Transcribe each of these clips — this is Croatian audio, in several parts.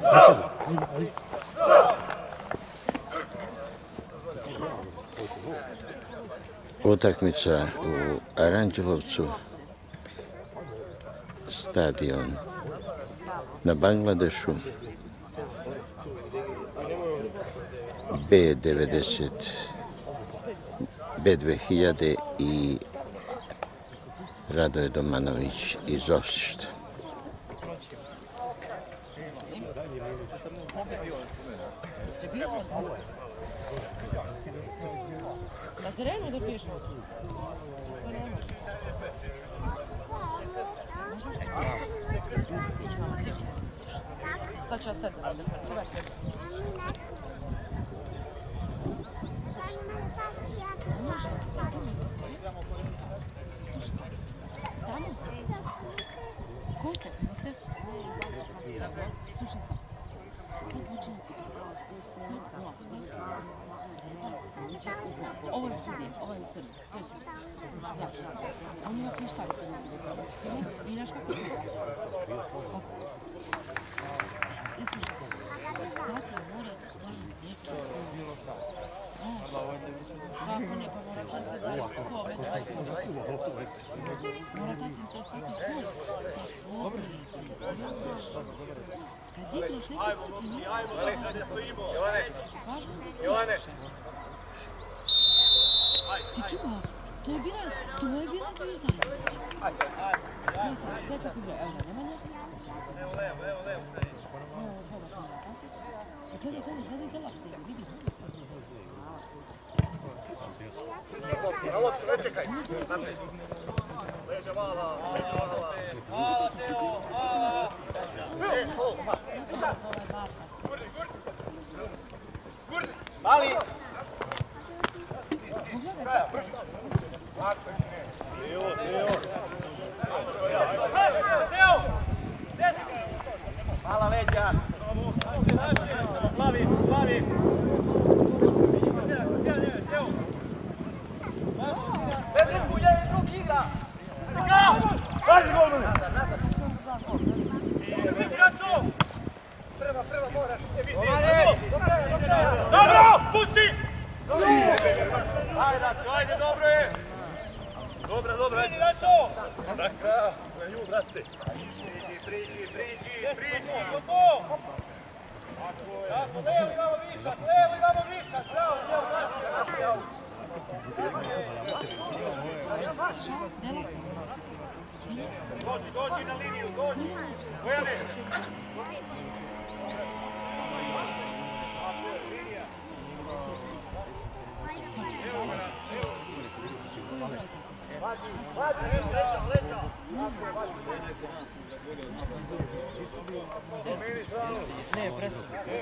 Utakmica u Aranđelovcu, stadion na Bangladešu, B90, B2000 i Radoje Domanović iz Osijeka. Na terenu da piješ? Sad ću ja sedem. Tamo? Ko ste? Slušaj sad. Ovo je sudije, ovo je crno, to je sudije. Da. On ima pištaj. I znaš kako je? I slušaj. Dakle, mora doći neki. Znaš, kako ne, pa mora čekati da je ko metra. Mora dati to svaki put. Kad igraš neki put, Jovane! Si čuo? To je bila zviždanja. Gdje kako igra? Evo da, Nemanja? Evo. Gledaj, vidi. Na loptu, ne čekaj. Leže vala. Hvala, Teo, hvala. Gurni. Mali. Hvala leđa. Plavi. Drug igra. Hajde golmane. Vidi Raco. Prva moraš. Dobro, pusti. Ajde Raco, ajde, dobro je. Dobro, ajde Raco. Dakle, na nju, brate. Priđi. Tako, levo imamo višak, bravo. Dođi na liniju, dođi. Bojane. Leđa. Ne, presa.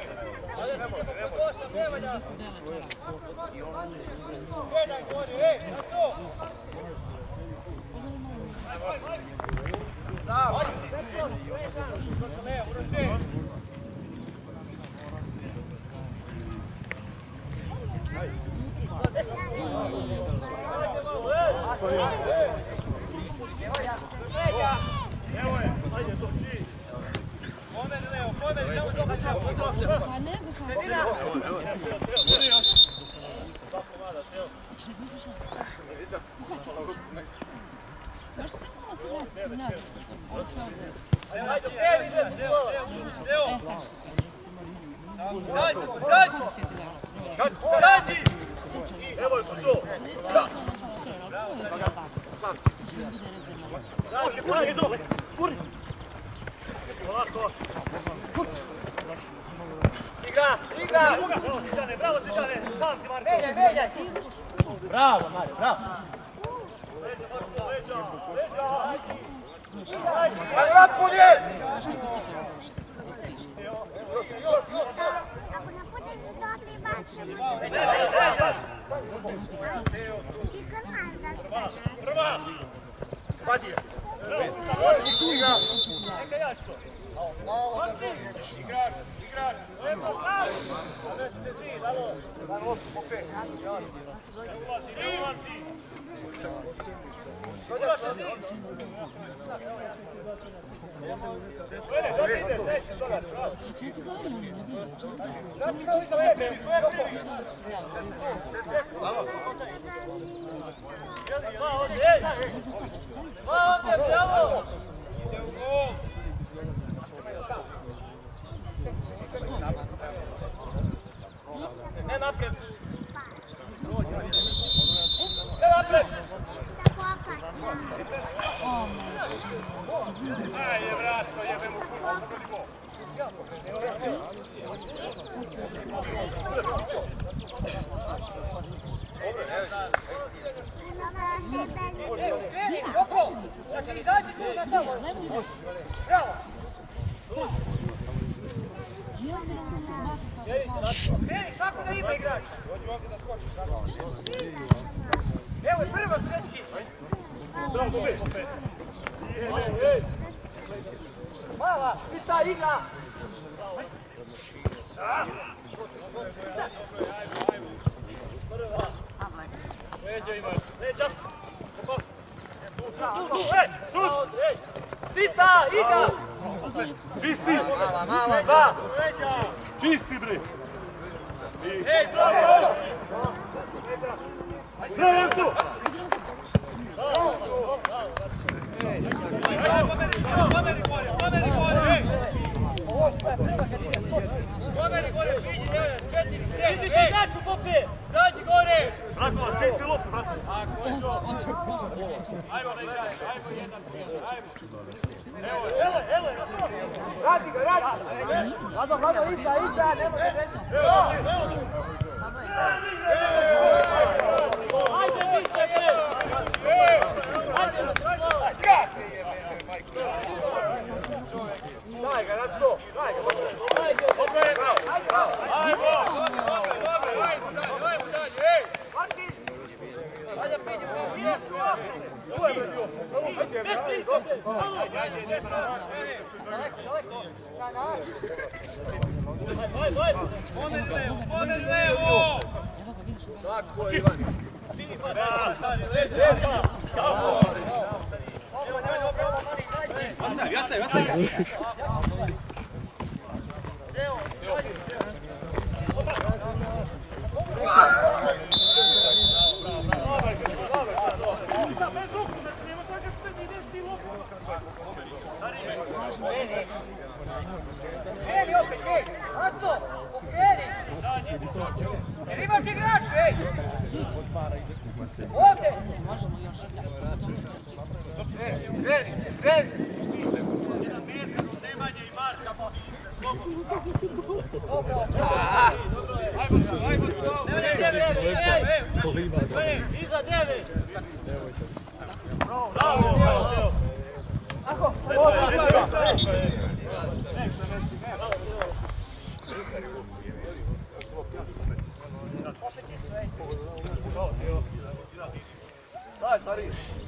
Gledaj gori, to! Evo je, ajde to, čiji. Pomeni, Leo, Možete samo malo se vratiti nazad. Ajde, Gađi! Evo je to čo! Igra! Bravo, Sjeđane! Sam si, Marko! Menjaj! Bravo, Mario, bravo! Leđa! Ajde, napolje! Prva! Vadi je! Igra! Neka ja što! Igraš! Lepo stavi! Zanesite zid, alo! Opet! Ne ulazi! Dođe zid! Co ti daje, oni ne bi. Ne napred! Sve napred! Ajde, vratko, jebe mu kurva, pogodi bol. Znači, izađi tu na tamo. Bravo! Kreni, svako da ima igrač. Evo je prvo srećki. Bravo, dobiješ. Mala, pita igra. Leđa imaš, leđa. Šut! Čista, igra! Čisti! Mala, dva! Čisti, bre! Ej, bravo! Bravo, Janko! Pomeri gore, priđi, 4, priđi se daču, Pope! Dađi gore! Bratko, čisti lupu, bratko! Ajmo, ajmo, jedan, ajmo! Evo, radi ga! Vlado, iza, ne može reći! Ajde, više, daj ga, na to! Daj ga! Opet! Ajmo! Ajmo dalje! Ej! Martin! Ajde, priđi, jesu! Ovo je među! Bez priđi! Ajde, daleko! Poner levo! Tako, Ivan! Leđa! Ostavi! Kreni opet, ej! Aco! Pokreni! Jer imaš igrač, ej! Ovdje! Možemo još igrati. Kreni! Nemanje i Marka, dobro! Ajmo! Iza 9! Bravo! Ako! Daj, stari!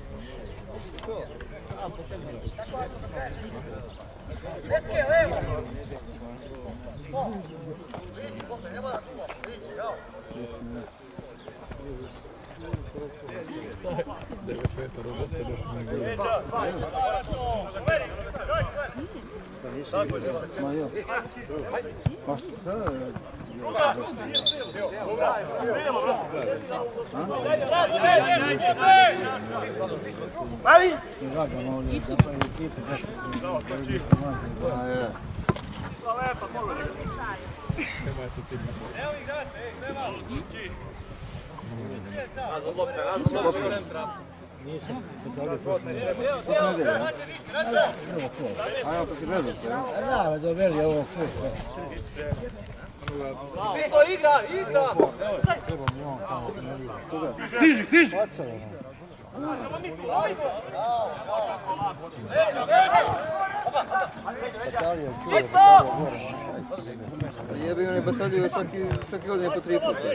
Letke, levo! Nema da čuva, priđi, jao! Pito, igra! Stiži! Jebe one batalje svaki godine po 3 puta.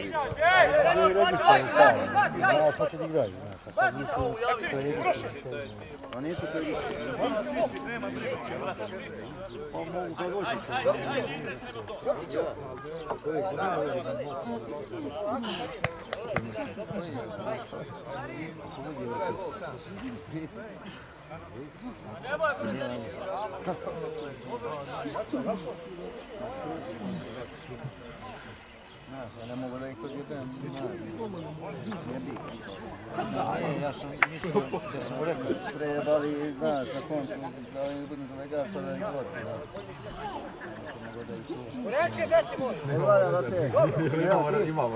A nisu to igra. Ja ne mogu da ih odjebem. Ja sam mislio da smo rekli trebali, znaš, na koncu da oni budu delegat pa da ih vodi. Reći, deti moj! Ne valja da te. Imamo.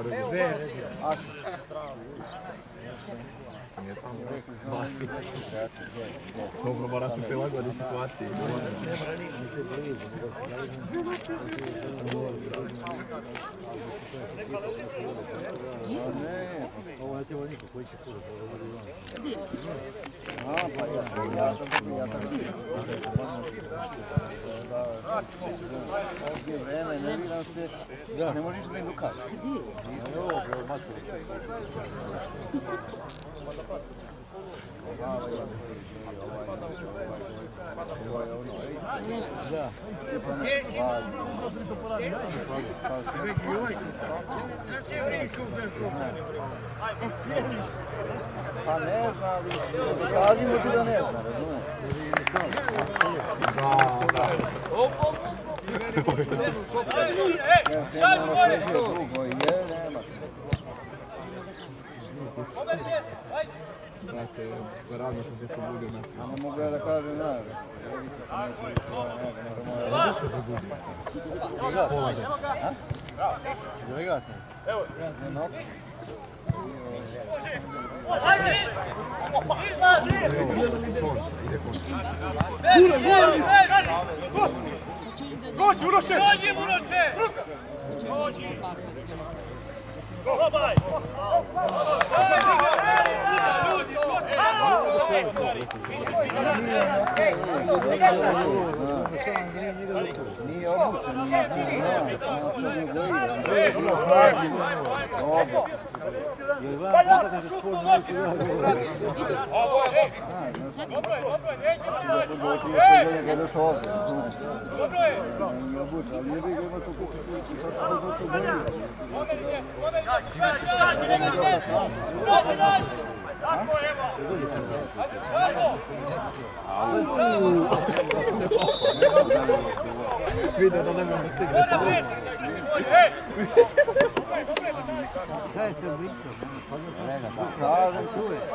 Dobro, mora se prilagodi situaciji. Ovo je tijelo niko koji će kuda. Ja sam ovdje vreme, nerviram se, ne možeš da im dokažeš. Pa ne zna, ali kažimo ti da ne zna, razumiješ? Znate, ravno sam se pobudio na... A ne mogu ja da kažem na... Zašto se pobudio? Pola 10. Delegat sam. Evo. Dođi, Uroše! Dođi, Uroše! Dođi! Probaj! Nije obučen, Vidio da ne mogu stigrati. Kaj ste pričao? Kažem tu je.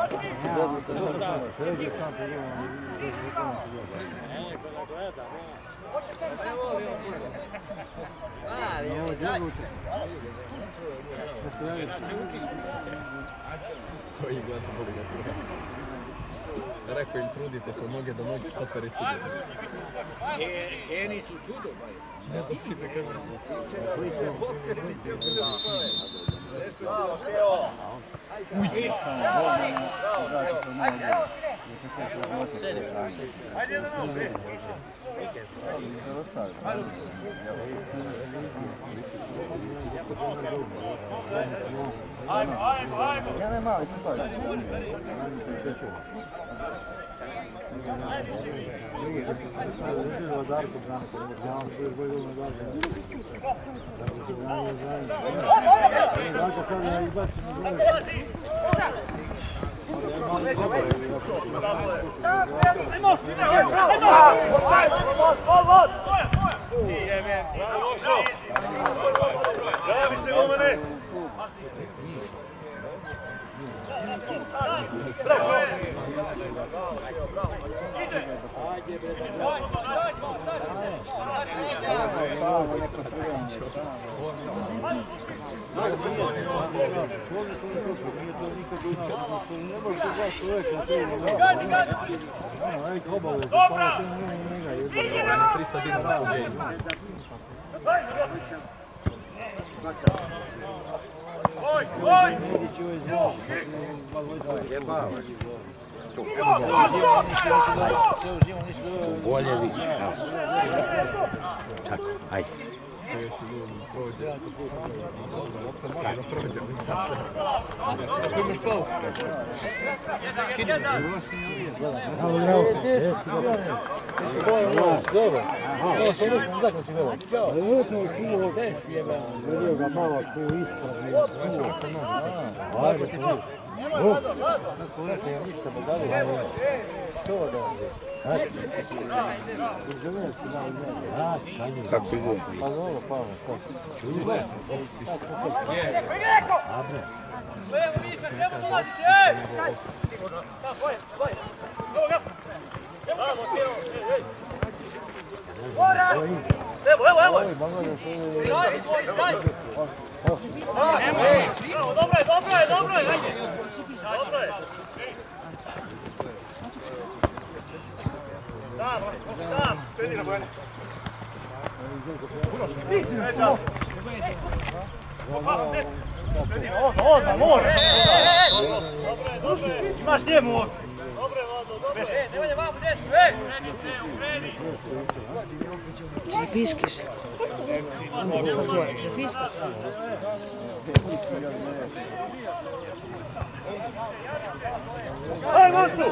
Stoji i gleda boli ga. Rekao im trudite se od noge do noge, štoperi sigurno. Keni su čudo, baj. Ne znam ti nekako se. Ja ne mali čupač. Javi se, Romane! Dobra! 300 dinara po geju. Oj, oj! Bolje vidi. Tako, ajde. Prođe. Kako prođe? Kako imaš pao? Skini. Dobro. Ovo sam uvijek zakon si gledao. Vrtno čuo desi je me. Vidio ga malo tu ispod. Ajde, kako reče, ja ništa, ba dalje. Kako ide? Pa dobro, Pavle, kako? Levo, Miška, treba dolaziti, ej! Sad, boje. Evo ga! Bravo, Teo, ej! Bora! Evo! Dobro je, ajde! Dobro je! Sam! Kredi na Bojane! Odmah, mora! Dobro je! Imaš njemu ovdje! Dobro je, Vlado, dobro je! Nemoj vamo desno, ej! Ukreni! Viškiš. Aj, Marku!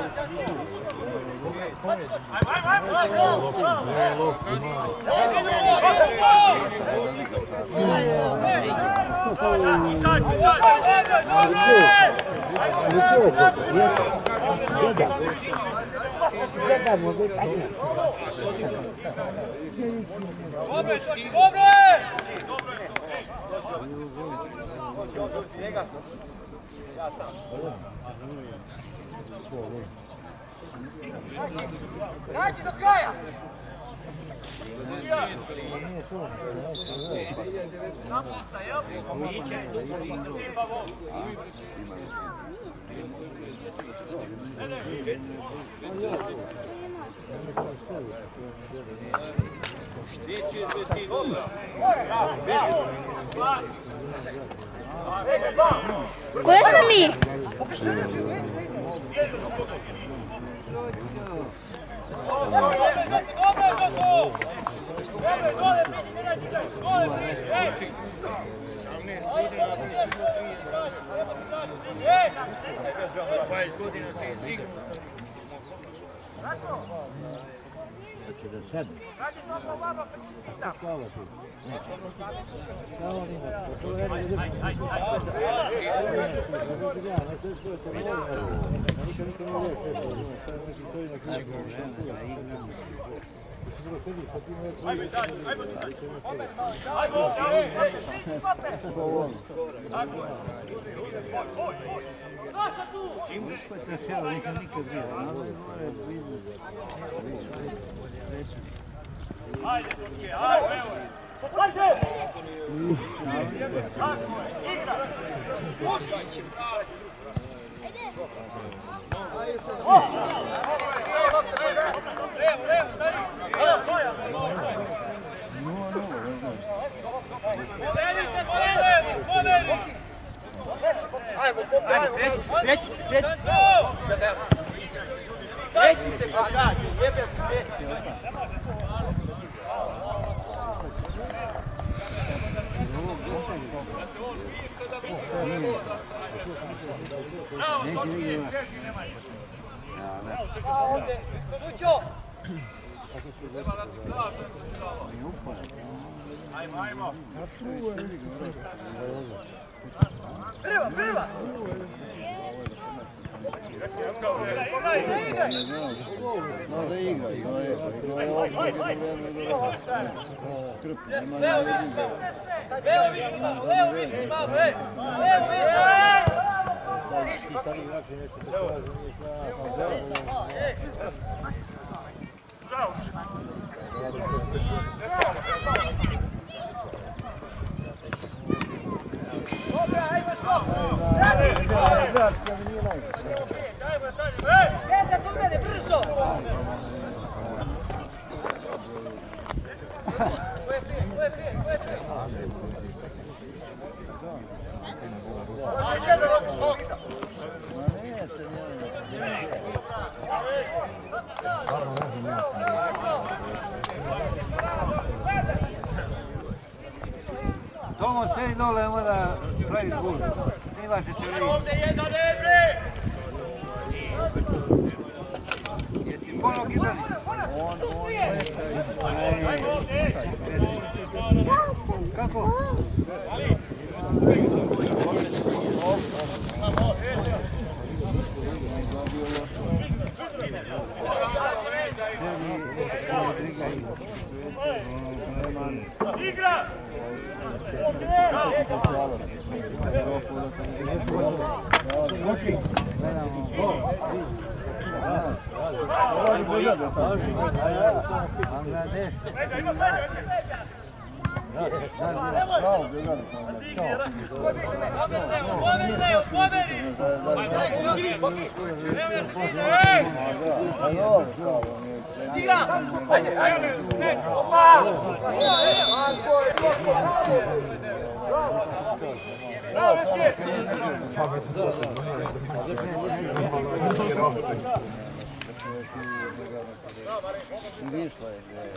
Dađi do kraja! Napuca, jel? Koje smo mi? Ajde, Turke, ajde, evo! Ajde! Igra! Treći se pa gađu, jebe Ajmo. Prva! Tomo, sedi dole, mora praviti bulu. Inače će vidjeti. Ovdje jedan Ebre! Jesi ponovno gitani? Kako? Igra! Вийшла,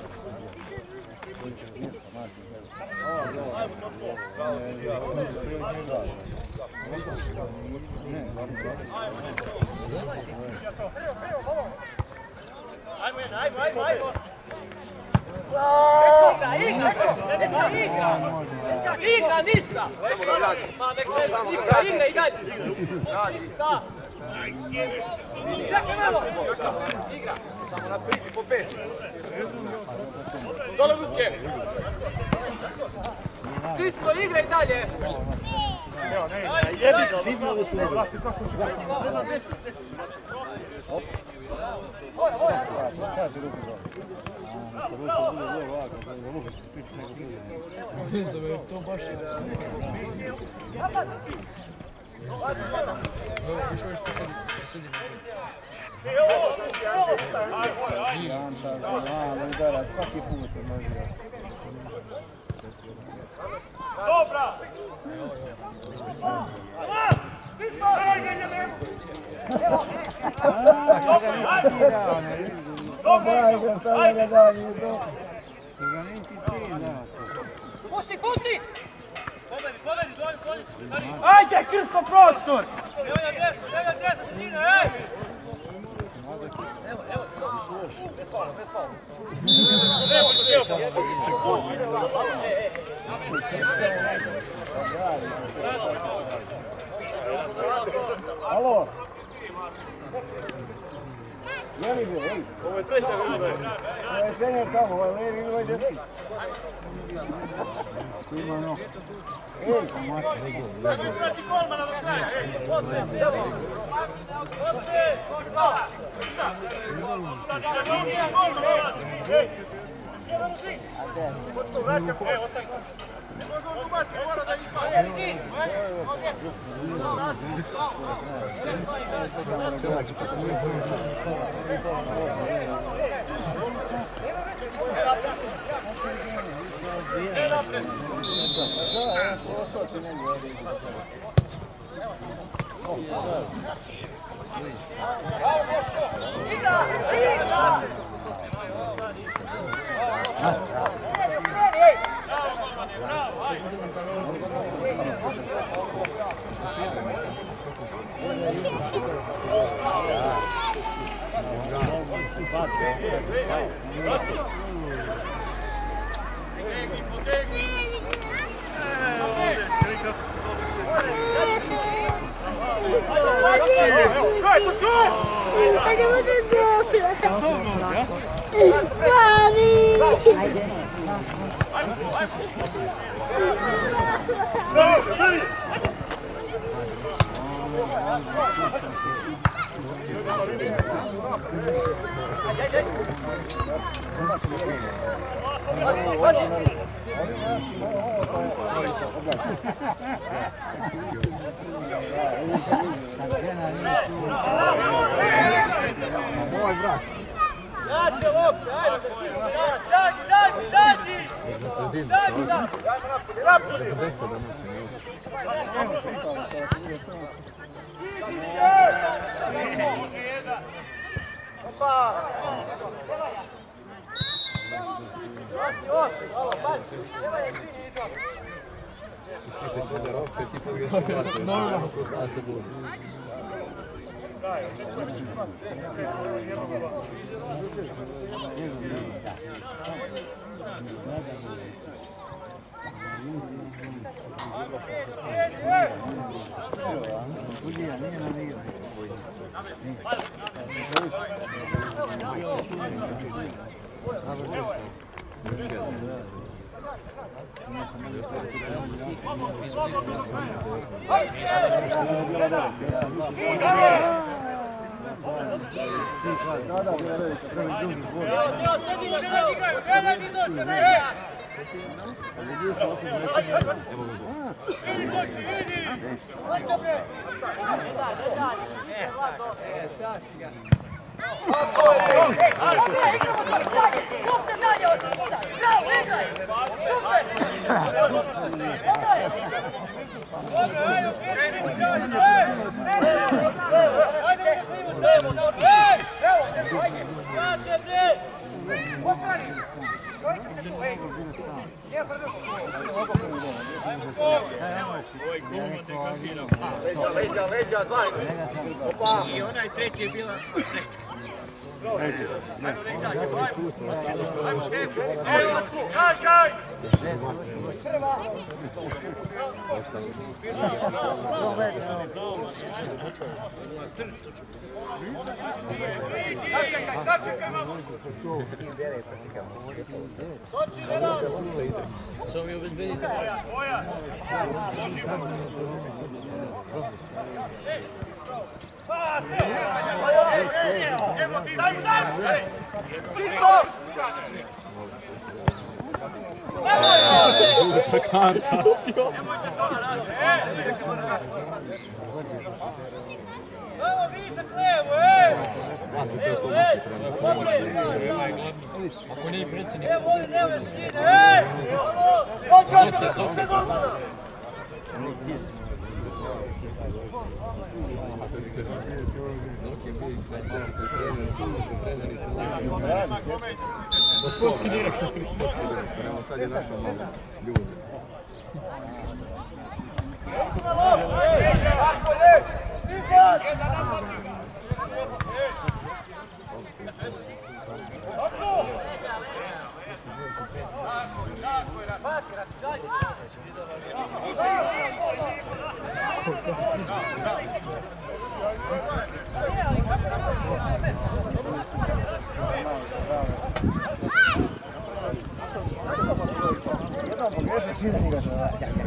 Igra, ništa! Igra i dalje! Ništa! Čekaj malo! Igra! Samo na priči po 5. Dole Vuče! Čisto, igra i dalje! To baš je. Više ovo što sedi. svaki put. Dobra! Pusti! Ajde, Krsto, prostor! Evo na desno, Nina, ej! Alo! Je li bio, ej? Ovo je treća gruba. Ovo je trener tamo, ovo je levi ili ovaj desni. Ima ono. Ej! Znači golmana do kraja, ej! Leđa, dva. I onaj treći je bila Samo mi obezbedite. Ako nije predsjednik. Sportski direktor, evo sad je našao malo ljudi. Jednom pogreši čini ga što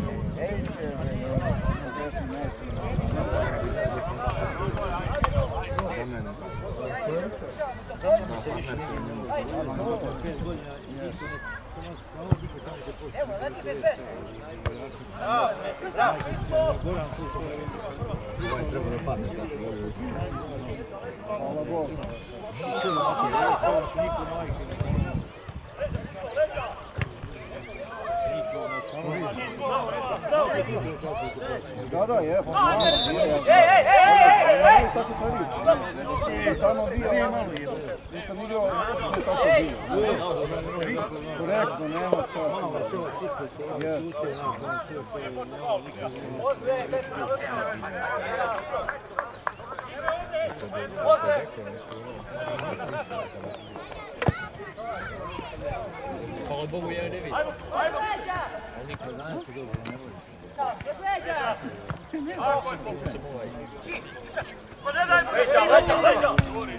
Evo, leti bez sve. Bravo. Hvala Bogu. Da, je, pa malo. Ej! Tako tradicija. Tamo bio malo. Nisam igrao, ne tako bio. Korektno, nema što. Hvala Bogu, ja ne vidim. Niko danas je dobro, ne voli. Leđa!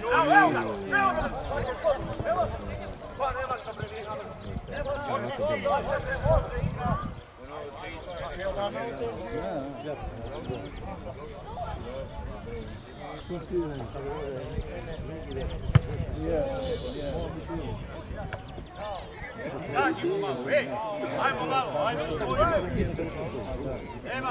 Zađimo malo, ajmo malo, Nema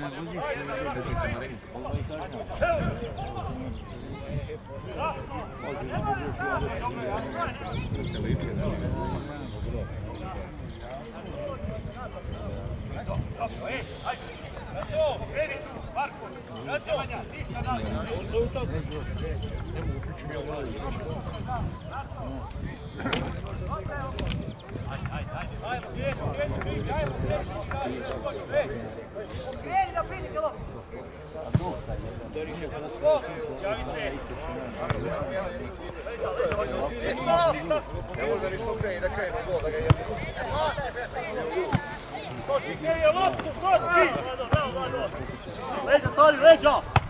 Leđa, stari, leđa!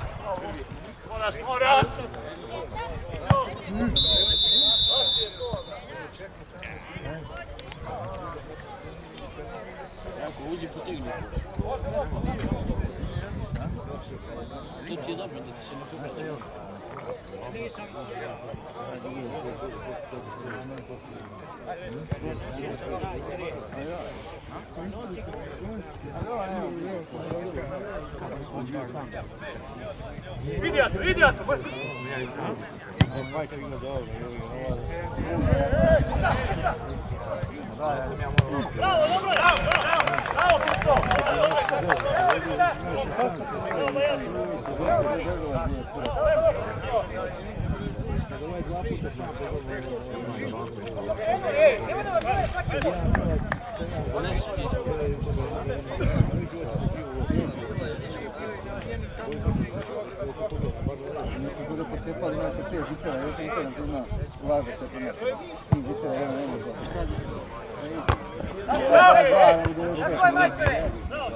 Moraš! Vidi jaco! Bravo, dobro! Bravo, Kristo! Bude pocijepali, ima se 5 zicera, još je nikada to zna laža što je primjer. 3 zicera, jedan nema to. Dva, ne bude još 5.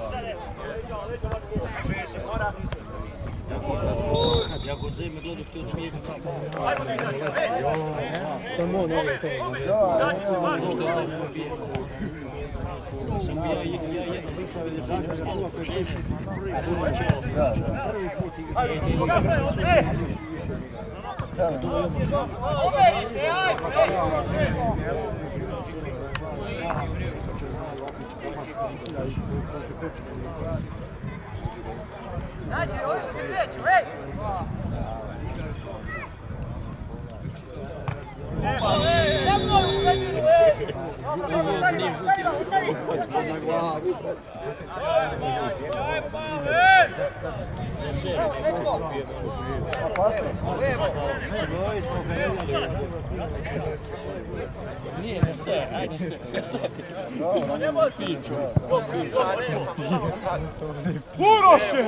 Ja god zajme gledao što je od smijeka. Samo on ovo je to. Što je zajme obije. Sam ja jedno više vidjeti na stolu koji zajme. Da. Nađi, ovo što se kreću, ej! Nije, ne sve, ajde sve. Uroše!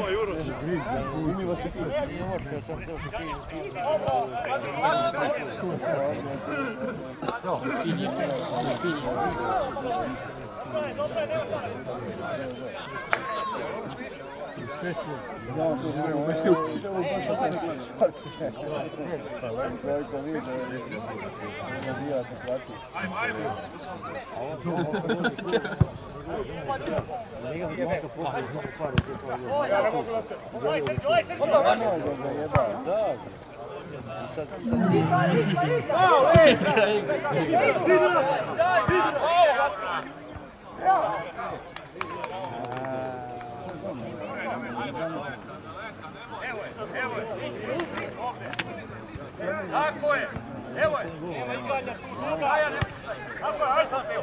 Tako je! Evo je! Nema igranja tu, sudaja ne... Tako je, ajde sad evo!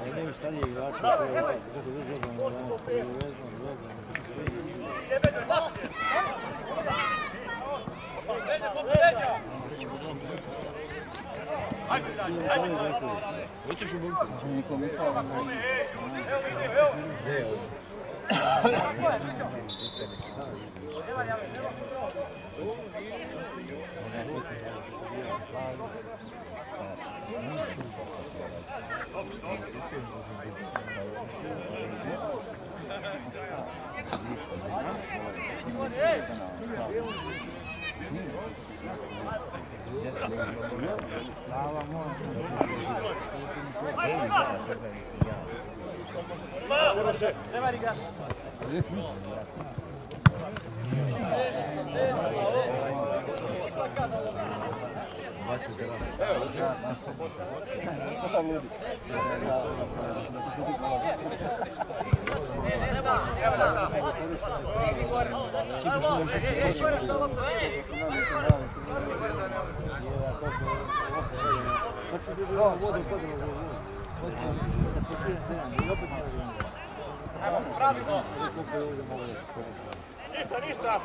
Ništa!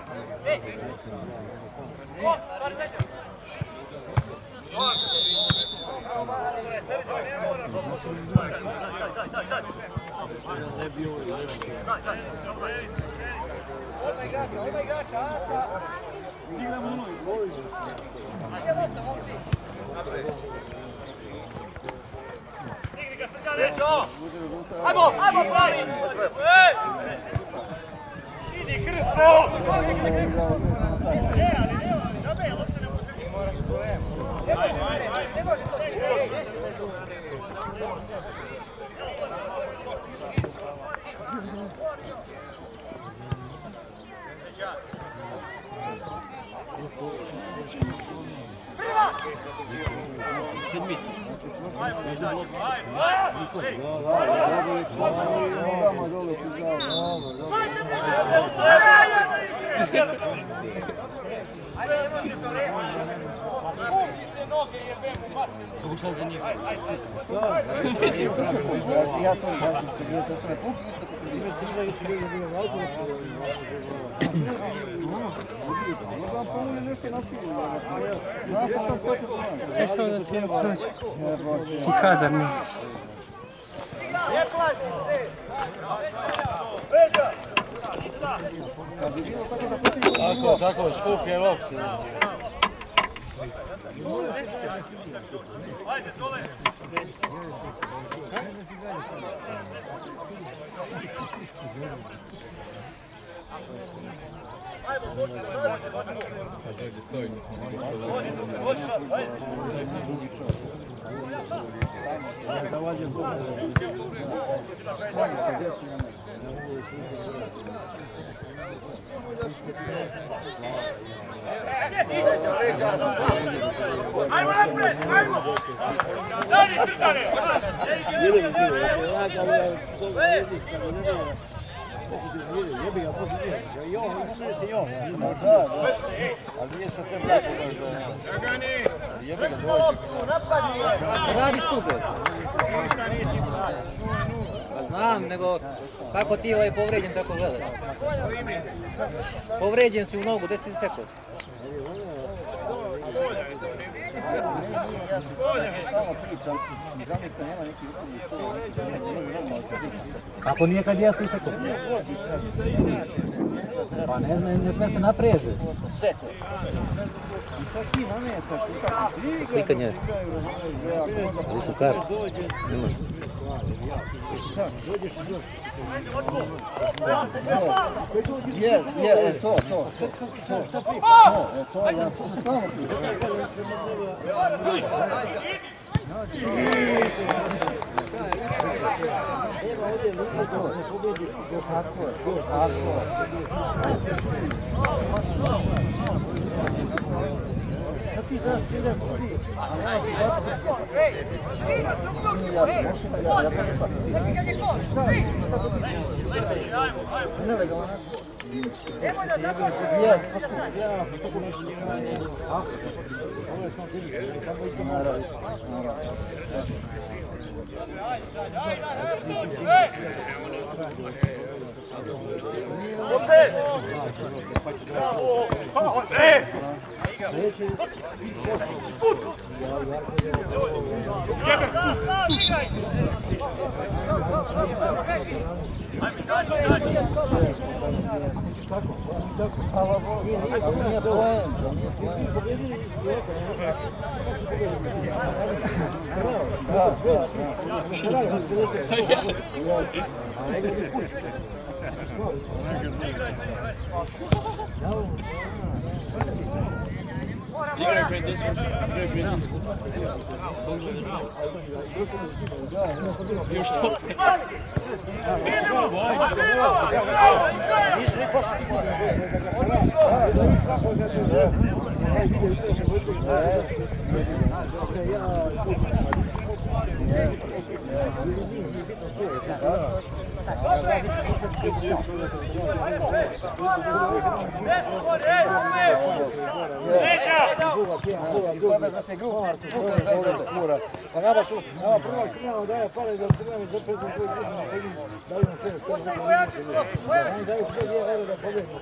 Ajmo, pravi! Idi, Hrsto! Prima! Sedmica. Među blokima. Nogama dole ti žao. Kako sad za njih? Ja to se bio, to se ne kupi isto kad se bio. Mogam pomoli nešto nasilno. Ja sam skočio to nam. Kaj što da ti je proći? Tu kadar mi. Tako, skuplje lopti. Ajde, dole! Dođe stoji, Ajmo napred, ajmo! Dani, srčane! Ali nije sa tem tako da radiš tu bre? Ništa nisi. Znam, nego kako ti ovaj povređen tako gledaš? Povređen si u nogu, 10 sekund. Samo pričam, zamislite nema neki Kako nije kad ja 3 sekund? Pa ne sme se napreže. sve. I sad ti namjestaš i Slikanje. Višu kartu. Ne može. Je, to. To, ja sam samo Kad ti daš priljem svi, a nema si daći kod sjepa. Ja to ne shvatim. Nelegalan način. Jest, poskupi. Ja, što ko nešto nije. Ovo je samo divi. Kako ih to naravno. Hvala Bogu, nije poen. Igraj prijateljsku. Još to. Ispada da se grupa mora. Pa nama prvo krenamo daje pare za crveni zapred koji daju nam sve. Oni daju sve €2 da pobjedimo.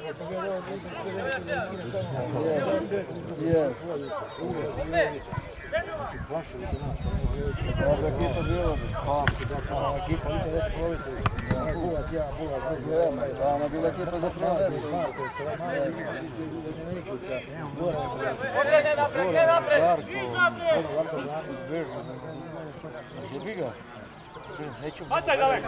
Možda ekipa bilo, ekipa nikad neće ploviti. Buvac, ja, Buvac, ona bila ekipa za prve. Poglede napred! Jebi ga. Bacaj daleko!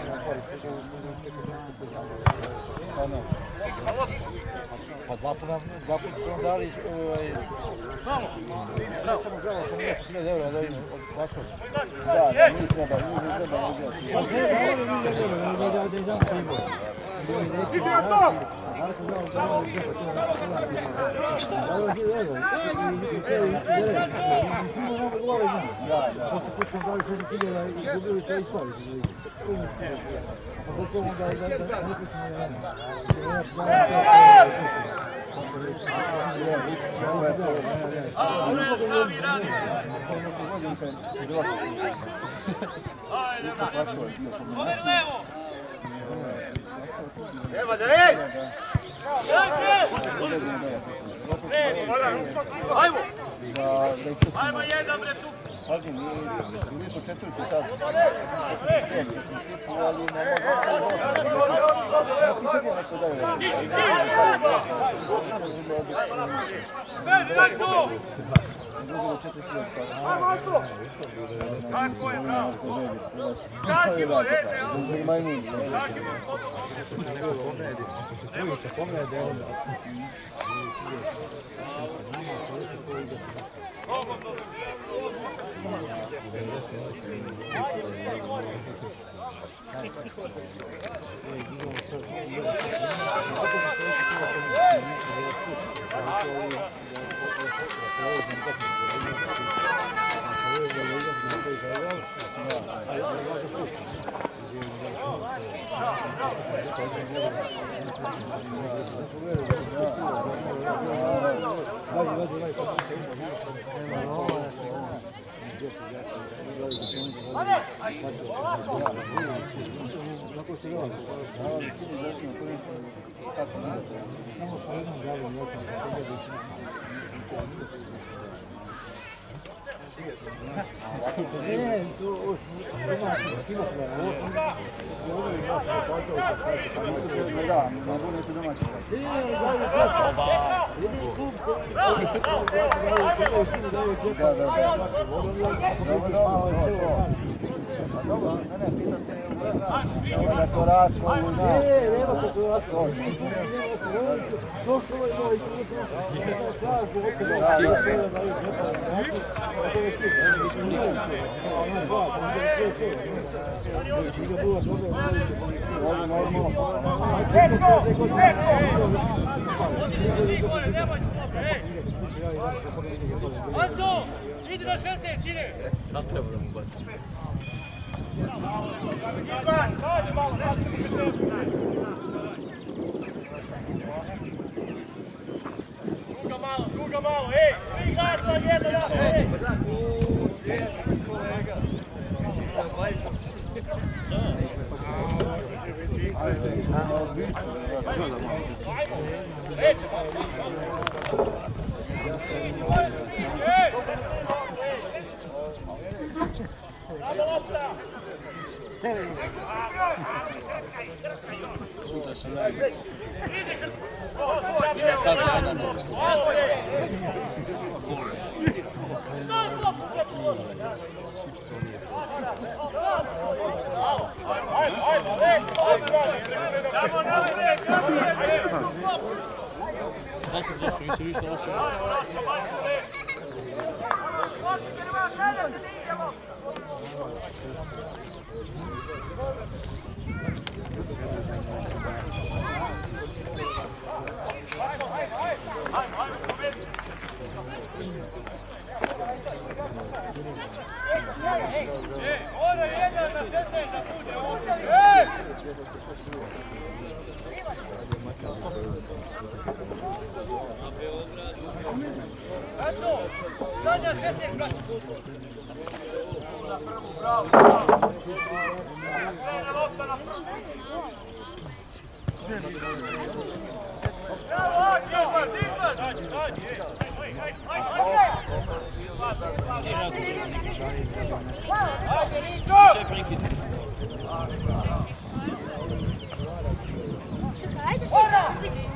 Pa dva puta su nam dali samo žao sam nešto 1000 € da im od paskog. Da, mi treba uzeti. Stiži na to! Evo da ej! Ajmo! Ajmo jedan bre tu! Pazi, mi smo četvrti tad. Kako je bravo? Skakimo, rete! Anto, idi na 16, čine! Sad treba da mu bacim. Dođi malo, druga malo, ej! 3 igrača, jedan napad, ej! Sutra sam radio. Kako jedan noć. Zašto, nisu ništa loše. Ona jedan na 16 da bude, Eto, zadnja 16 brate. Bravo, bravo. Krene lopta na prvu. Bravo, izlaz! Ajde, Ričo! Sve prekidno. Čekaj, ajde se vidi.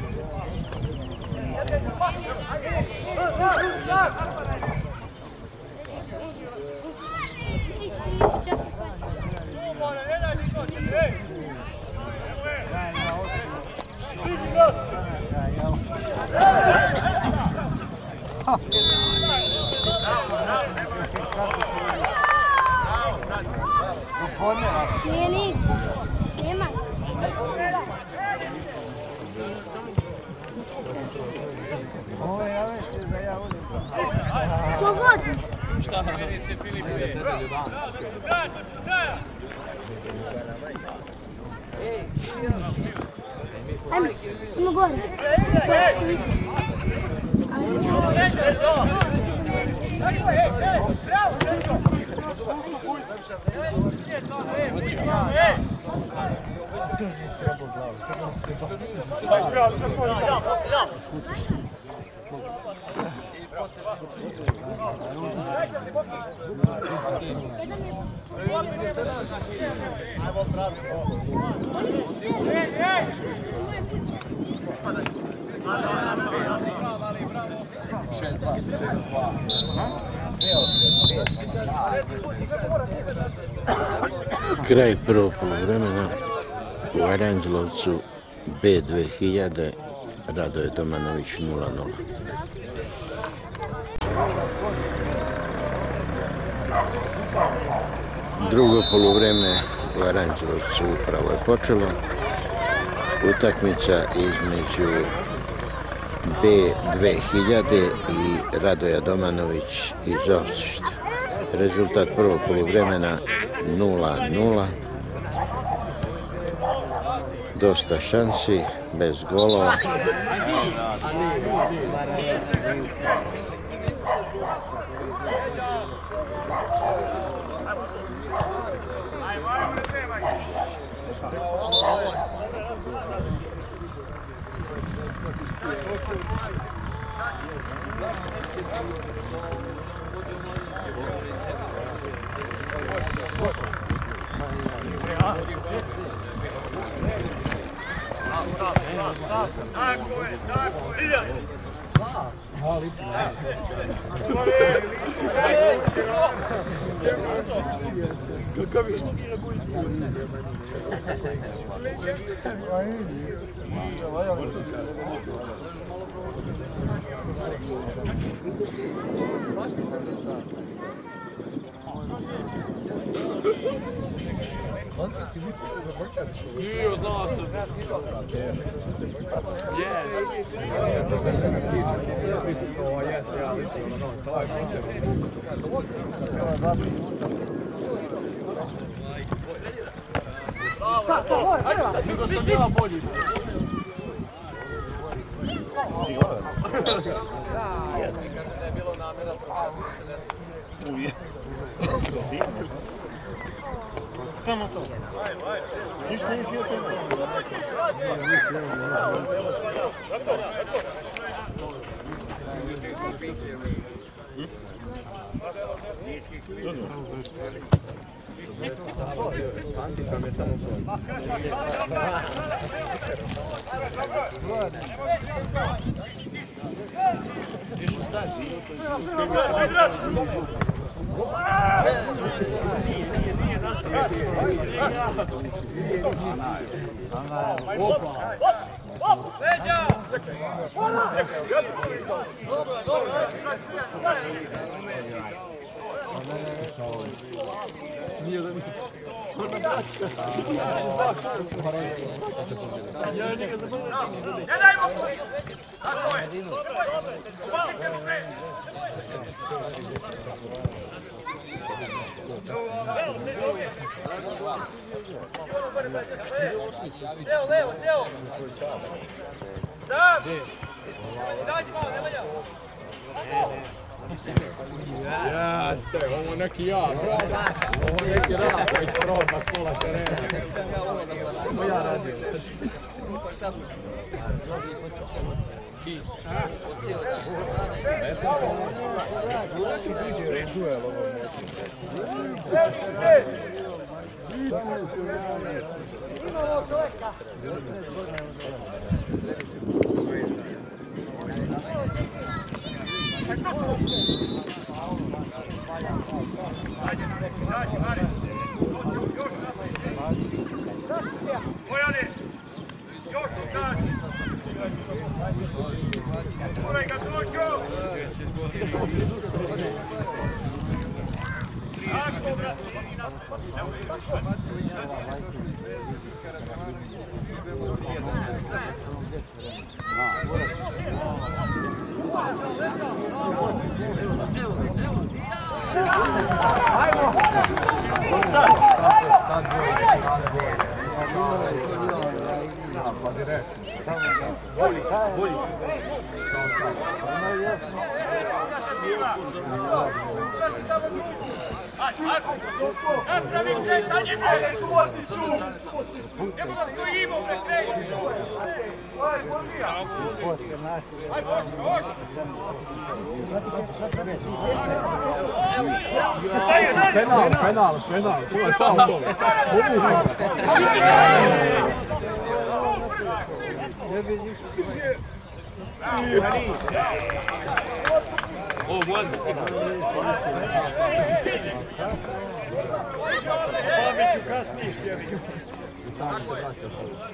Nije niko. Nema. Ko vodi? Šta? Meni se Filip je nedelju dana. Ajme, ima gore. Kraj prvog poluvremena u Aranđelovcu B2000, Radoje Domanović 0:0. Drugo poluvreme u Aranđelovcu upravo je počelo. Utakmica između B2000 i Radoja Domanović iz Ovčišta. Rezultat prvog poluvremena 0:0. Dosta šansi, bez golova. Bio, znao sam. Nego sam ja bolji. Samo to. Ništa nije htio to. Antika me samo to. Jeste, ovo neki ja, ovo neki Raković proba s pola terena. Samo ja radim. Bojane, još ukaži. Moraj ga doću. Tako, brate. Penal. Tu je pao to. Oh, mlađe. Pameću kasniješ, jevi. Stani se vraća.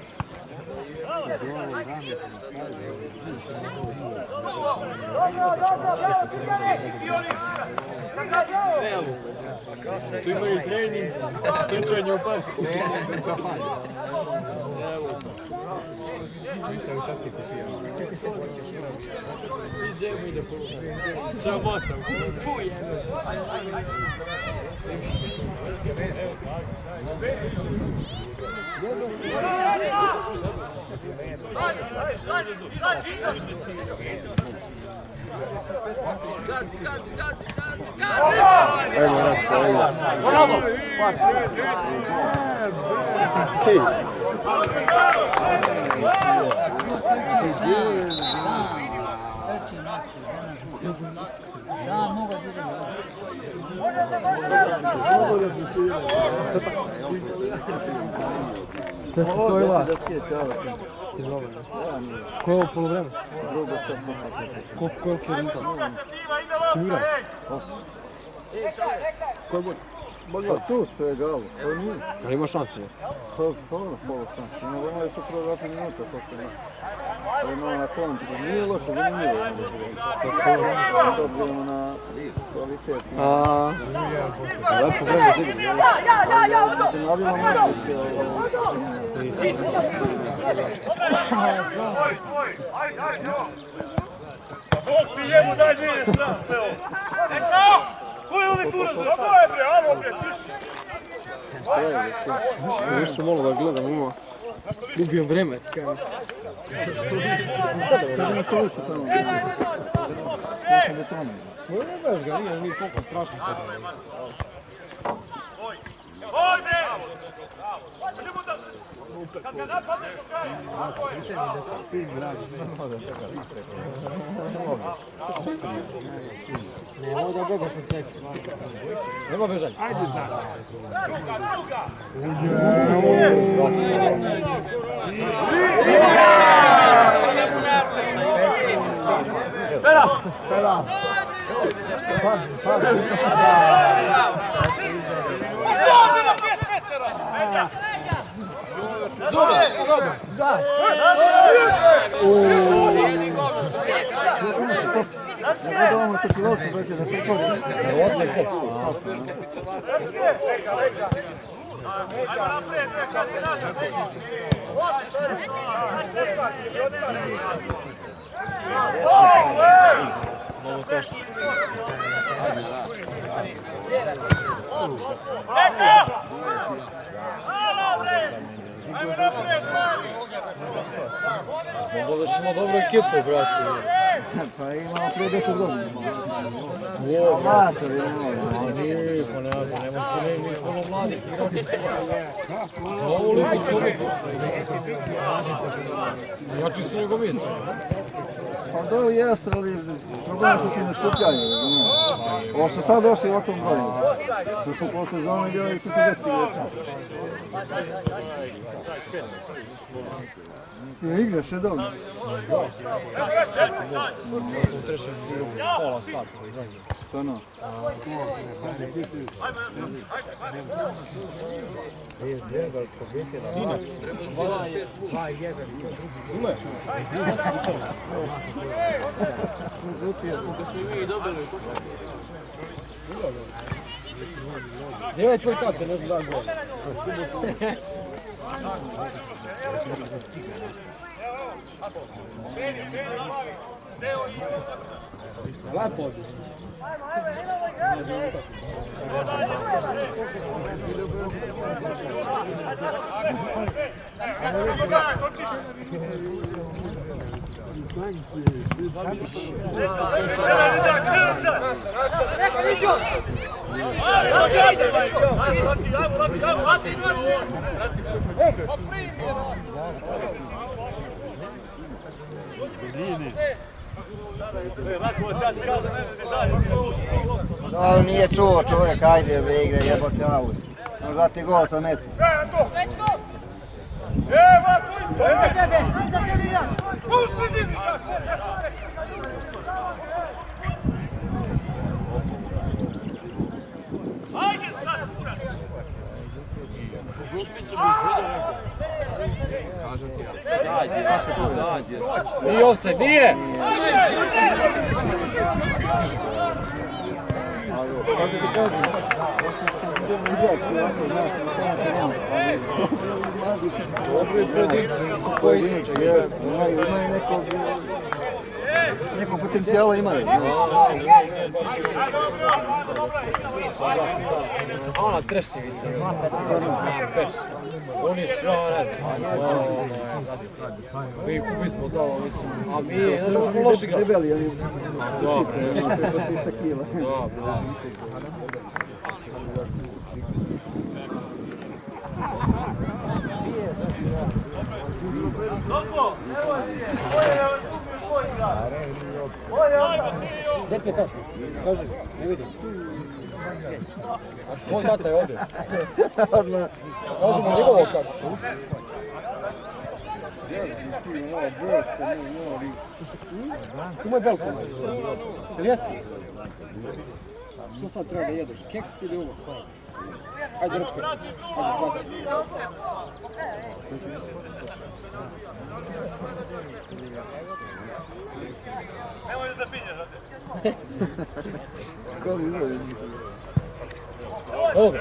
Tu imaju trening, trčanje u parku. Nisam u takvi kupio. Idemo ide po sramota. Puj! Sve se svojila. Koje je ovo polovreme? Koliko je rezultat? S kim igra? Ko je bolj? Pa tu sve je galo, to nije. Ali ima šanse? Pa ono polo šanse, ima ono je što prvo 2 minuta, to se ima. To ima na kontu, nije loše, zanimljivo. To obzirom na kvalitet. Lepo vreme za igru. Navimo mjesto. Bog ti jemu daj dvije strane, evo. Ko je uvijek tu razgleda? Dobro je bre, alo bre, tiši. Više malo da gledam, ima. Ubijem vreme. Veš ga, nije toliko strašno sad. Oj bre! Kad ga napadne do kraja, tako je. Nemoj da begaš od ceka. Nema bežanja. Ajde, Pera! Ovo to će lovcu doći da se otvori. Možda da ćemo dobru ekipu, brate. Pa imamo prije 10 godina. Amator je ono. Nije, pa ne možeš pomeniti ono mladih igrača. Za ovu liku su uvijek. Jači su nego mi se. Pa dobro jesu, ali problem što se ne skupljaju. Ovo što sad došli u ovakvom broju. Što smo po sezonu igrali su se 10 igrača. Igraš je dobro. Sad sam u Treševci pola sata. Stvarno. Gdje je tvoj tate, ne znam da gol? Lepo. Ali nije čuo čovjek, ajde bre igre, jebote aut. Možda ti gol sa metra. Nije offside, nije! Kako ti kažem? Dobri prediciju. Ima i nekog potencijala imaju. Ona Trešnjevica. Oni su mi kubi smo dao, mislim, a mi smo loši igrali. Debeli, ali... Dobro. 300 kila. Dobro. Gdje ti je to? Kaži, ne vidim. A tvoj tata je ovdje. Odmah. Kažemo njegovog kako. Tu moj Belko. Jel jesi? Što sad treba da jedeš? Keks ili ovo? Ajde, ručkaj. Ajde, hvaći. Nemoj da zapinješ, znate. Kako izgleda? Dobro.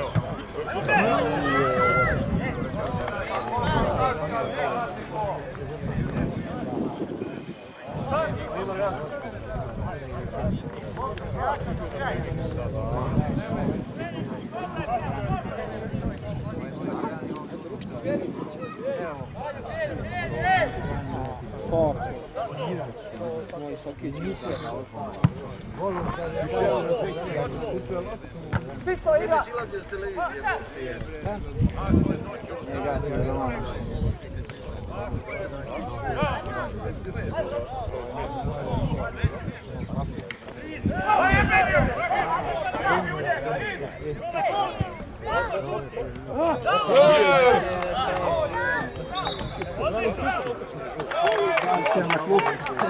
Negativno za mano. Ste na klub.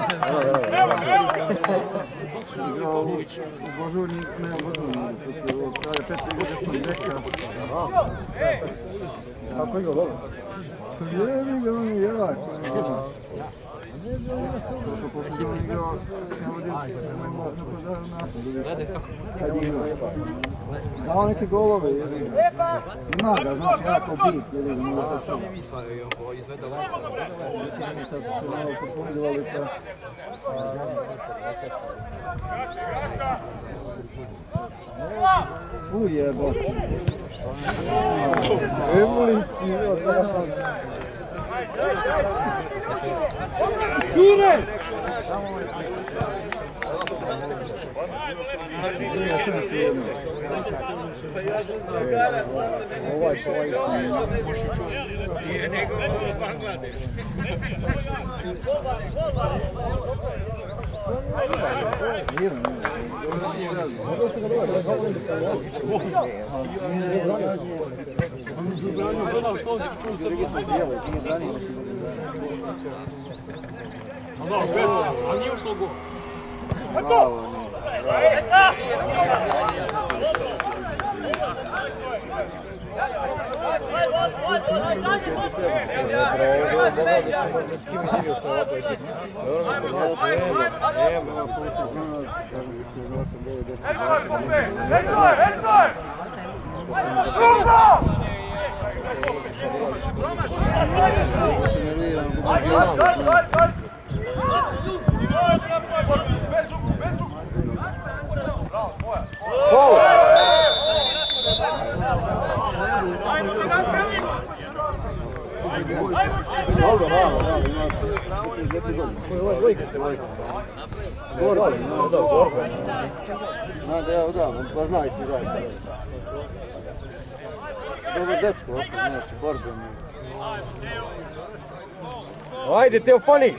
Igrao u Božurnik, ne u Božurnik, protiv Kralja Petra i Zeka. Kako igrao dobro? Jebi ga, on je jak. Došao poslije on igrao, kad je igrao. Dao neke golove, ima ga, znači jako bit, jer ga možda sad čuva. Sad su se malo popunidovali pa... Ujebot. Emoli ti, Kure! A nije ušlo gol. Pa znaj ti zajedno. Dobro dečko, opet znaš, borbeno. Ajde, Teofani!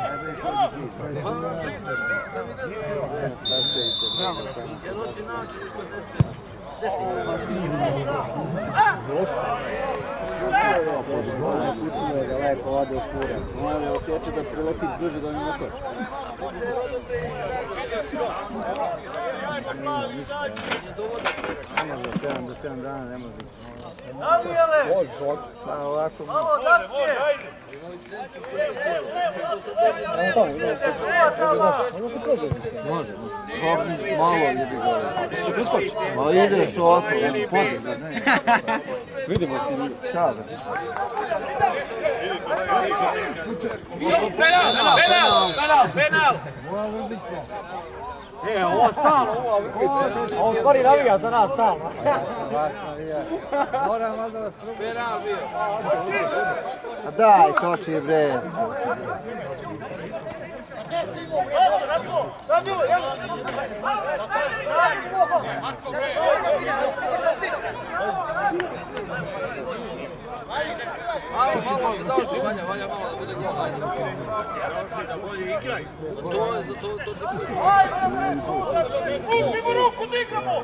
Lepo ode u kurac. Mora osjeća da prileti bliže da on ima skoči. Do 7 dana ne može. Danijele! Pa ovako... Malo Dacke! Može, malo jebi ga. Što preskoči? Ma ideš ovako, podigla, ne. Vidimo se mi. Ćao. Penal! Ovo stalno, ovo stvari navija za nas stalno. Moram valjda vas penal bio. Daj, toči bre. Malo se zaoštri, Vanja malo da bude gol. Zaoštri da bolje igraj. To je za to... Pustimo ruku, da igramo!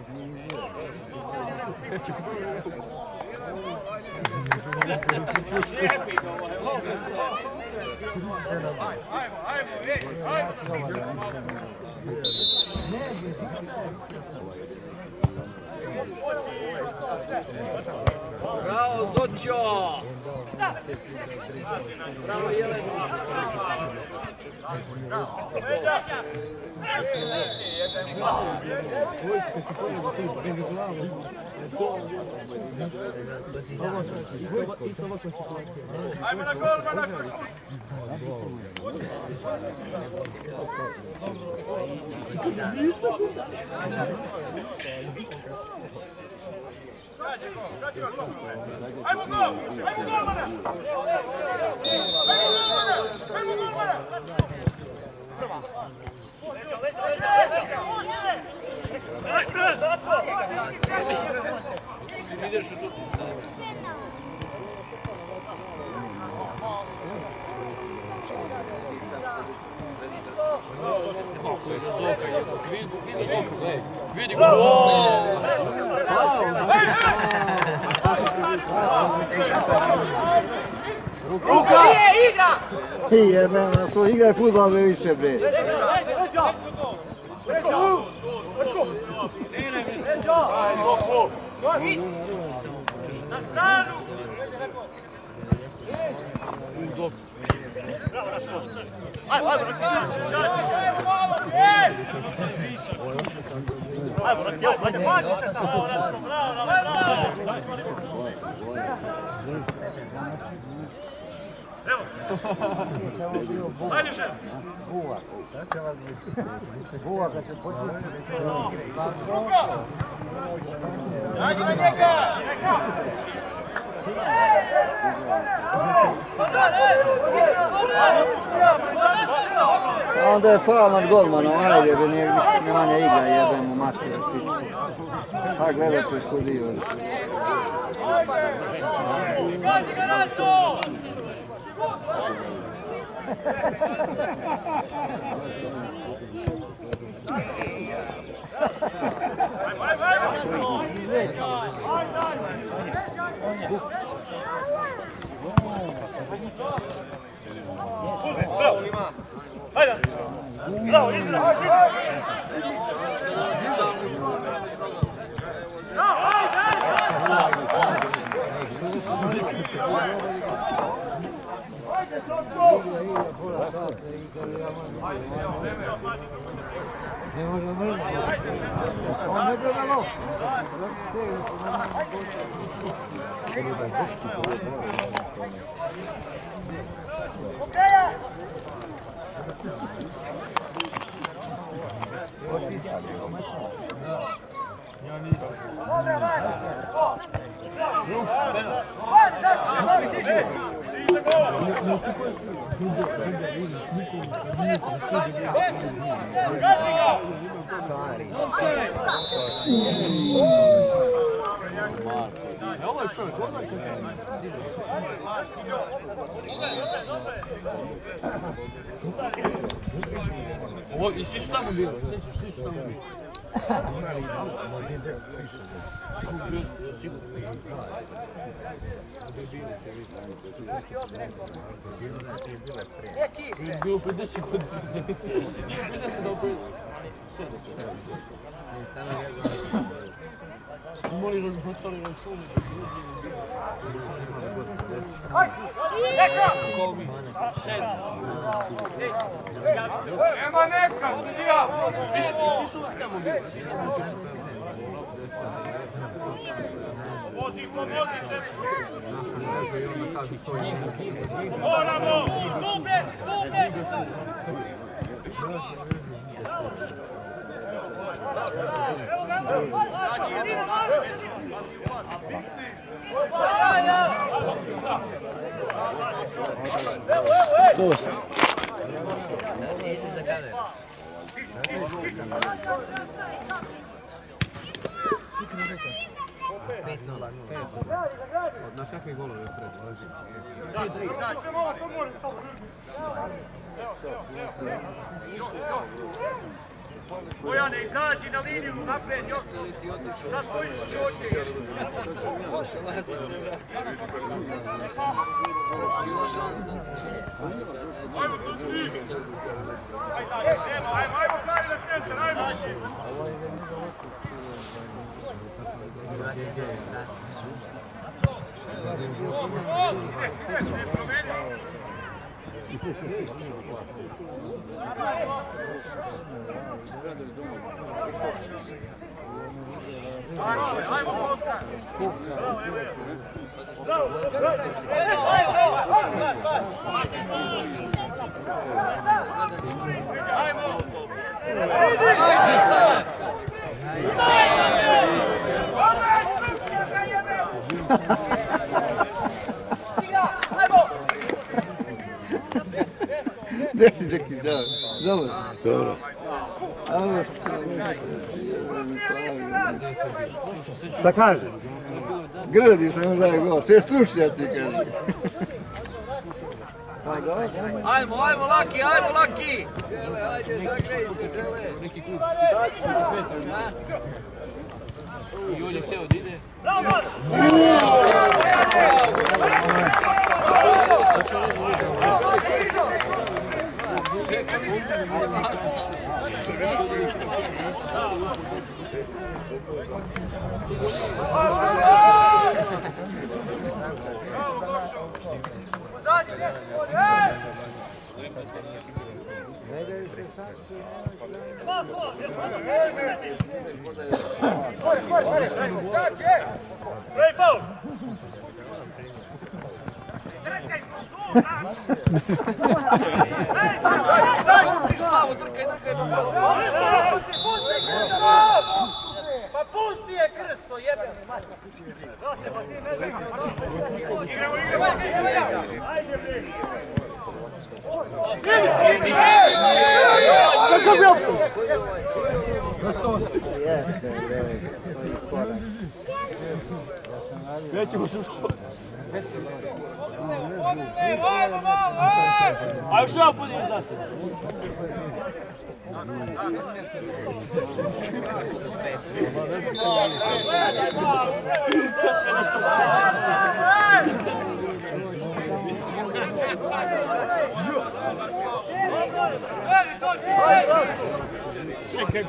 Bravo, Zočo! Bravo, Jelen! Ajmo na gol, Marako! Ajmo gol! Ajmo gol, Mara! Ajmo gol, Mara! Ideš u tu... Vidi go! Ruka! Igra! Jebena, svoj igraj futbol bre više bre. Na stranu! Ajmo, ajde šef! Buva kad se počne. Ajde na njega! Onda je faul nad golmanom, ajde bre, Nemanja igra, jebem mu mater, pičku. Pa gledajte sudiju. Gazi ga Raco! Ajde! Bravo, izra! Ne može mrziti. On ne gleda lov. Ja nisam. Ovo je čovjek, ovo je ovo i svi su tamo bili, sjećaš, svi su tamo bili. Bilo pre 10 godina. Nije 50 da opet 7. Moli razbacali računi. Kovi, 7. Nema neka, Lidija! Svi su uvijek tamo bili. Pomozite! Našu mrežu i onda kažu stoji. Moramo! Dublje! Dublje! Tost. Znaš kakve golove je pređe? Bojane, izađi na liniju napred, još da stojiš u oči. Ajmo pravi na centar, ajmo! Gdje si Džeki? Dobro. Dobro. Ovo šta kaže? Gradiš ne može daje gol, sve stručnjaci kaže. Ajmo, Laki, ajmo, Laki! Ajde, zagrej se, žele. Neki klub. I on je htio da ide. Pa pusti je krsto, jebem. Kako bi opšao? Krećemo se u školu. A još ja podijeli zastavu. Čekaj.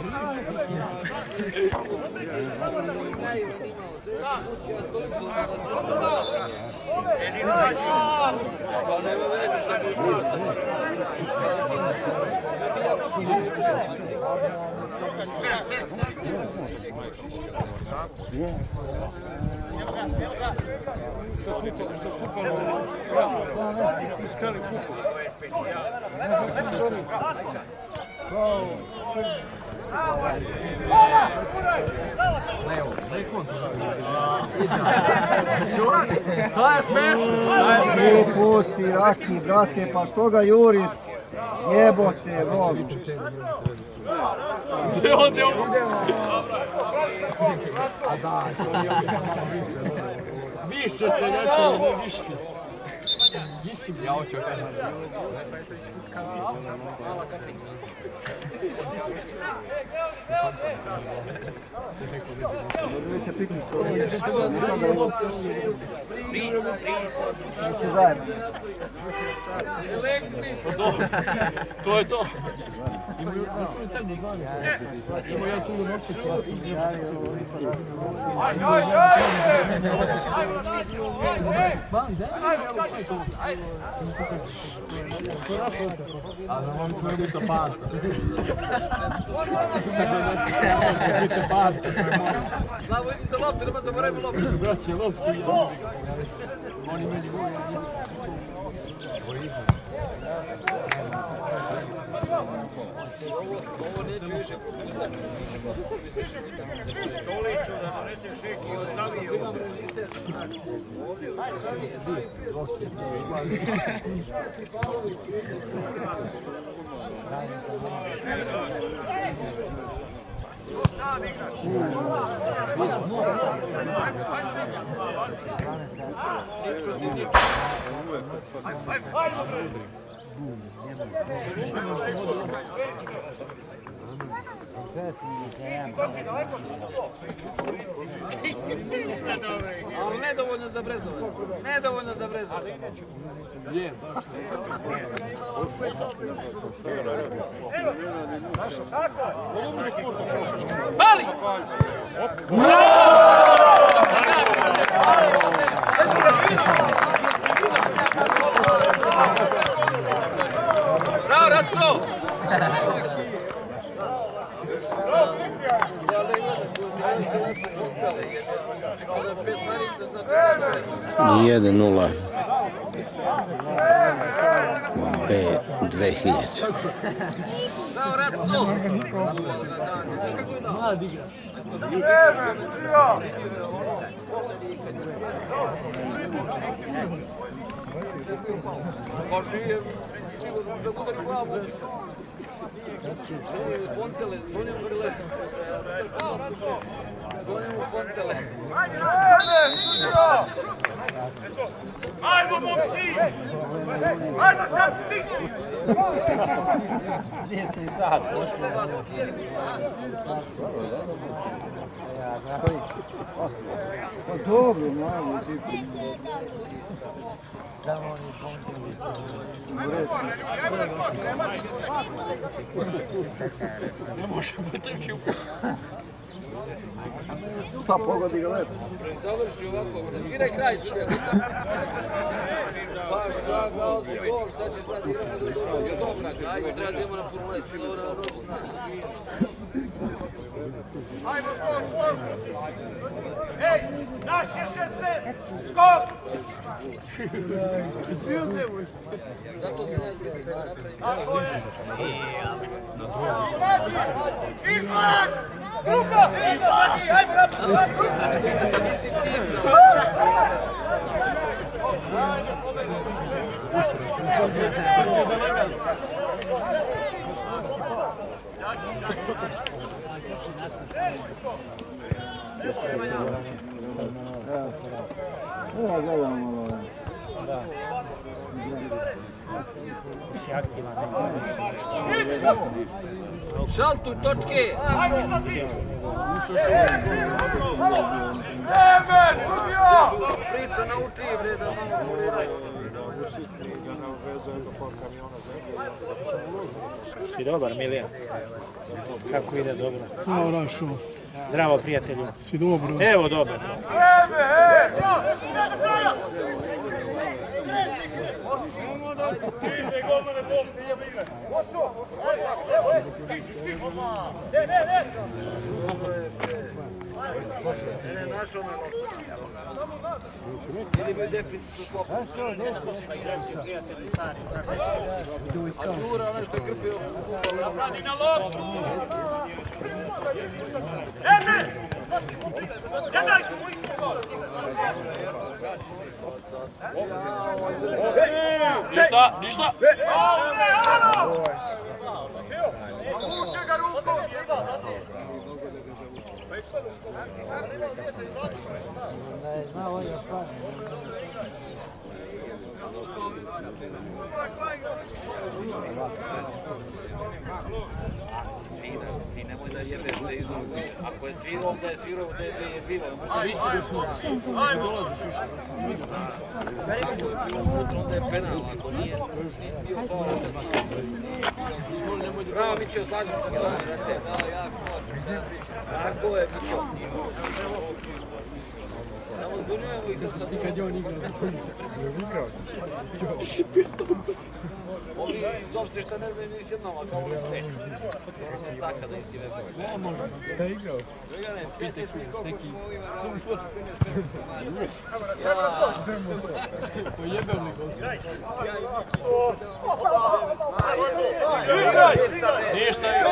To je smešno! Ne pusti, Raki, brate, pa što ga juriš? Jebote, Bog. Gdje ovdje ovo? Više se neće, više. Mislim, ja hoću kažem. Odveli se pikni skoro. Neće zajedno. To je to. Imaju tak do 12. Imao ja tu novčića. A za vam to je sa parta. Biće parta. Slavo, idi za loptu, nema zaboravimo loptu. Braće, loptu. Oni meni vole, ja nisu. Ovo neću više propustati. Stolicu da donese šek i ostavi je ovdje. Ali nedovoljno za Brezovac. Nedovoljno za Brezovac. Bali! Bravo, Ratko! Jedan 0 B2000. Bravo, Ratko! Mlad igra. Da bude glavu. Fontele, zvonio Brle. Zvonio mu Fontele. Ajmo, momci! Ajmo sad, tiši! Gdje si sad? Pa dobro, mali, ti. Tamo oni Fonteli. Ne može potrči u... Pa pogodi ga lepo. Završi ovako, ne sviraj kraj suge. Baš dao si gol, šta će sad igramo do dobro? Je dobra, ajde, treba da idemo na prvenstvo na rogu. Ajmo, skok, skok! Ej, naš je 16! Skok! Svi uzemu. Zato se nas biti da napravimo. Izlaz! Ruka! Izlaz! Ajmo, napad! Nisi tica. Evo gledamo malo. Da. Si aktivan. Šaltuj točke! Priča nauči bre da malo šuriraju. Si dobar, Milijan. Kako ide dobro? Bravo, Rašo. Zdravo, prijatelju. Si dobro. Evo, dobro. Ide, golmane, bom, idemo igrati. Ili bi deficit u sklopu. A Đura, ono što je krpio u futbolu. Radi na loptu! Ništa, ništa! Vuče ga rukom! Ti nemoj da jebeš da izvodi. Ako je svirao, onda je svirao gdje je bilo. Onda je penal, ako nije bio faul, onda nije. Bravo, Mićo, slažem se s tobom, brate. Tako je, Mićo. Samo zbunjujemo ih sad sa tim. Kad je on igrao? Ovi iz Opštišta ne znaju ni s jednom, a kao li ne. Moramo od Caka da isi vekove. Šta je igrao? Pojebeo mi gol. Ništa je.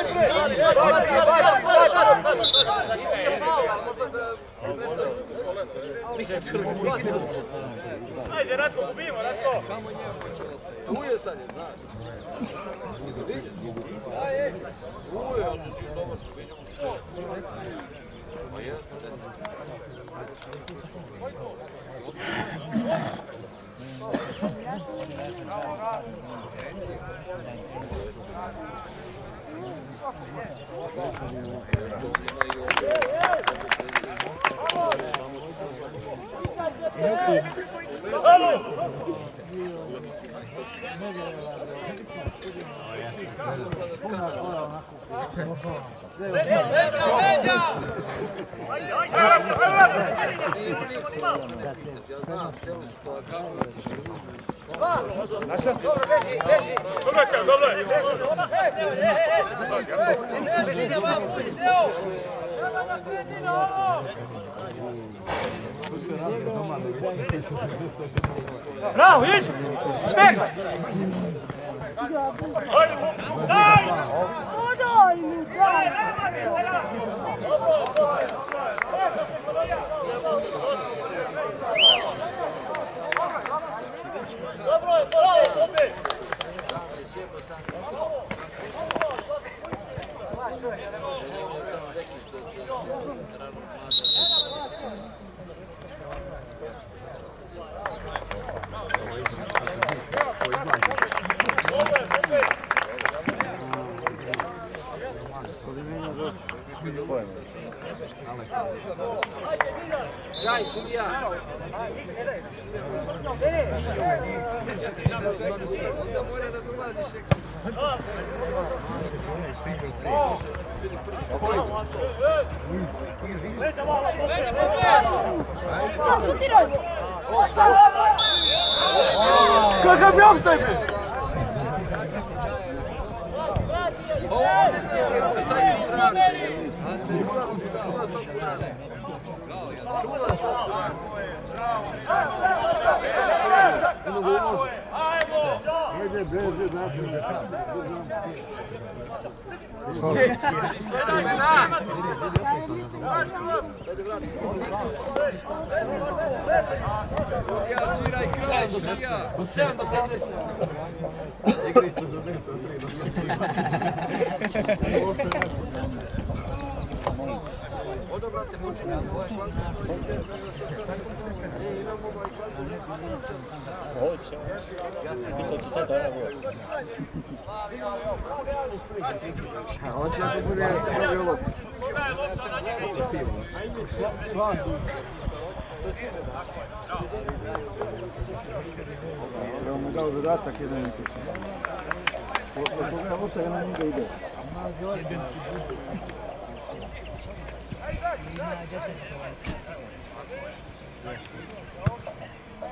Ajde, Ratko, gubimo, Ratko! Uje sad je, znaš. Vidite? Uje, ja sam svi dobar, vidimo što. Pa jesmo, jesmo. Bravo, ići! Smegaj! Hajde, daj! Daj mi, daj! Dobro je, bravo, opet! Daj, sudija! Kakav bi offside bre? Sviraj kraj, sviraj! Igrica za deca, Odobrate počinje ovaj Hoće ako bude dobio loptu. Evo mu dao zadatak jedan i tišan. Koga lopta je na njega ide.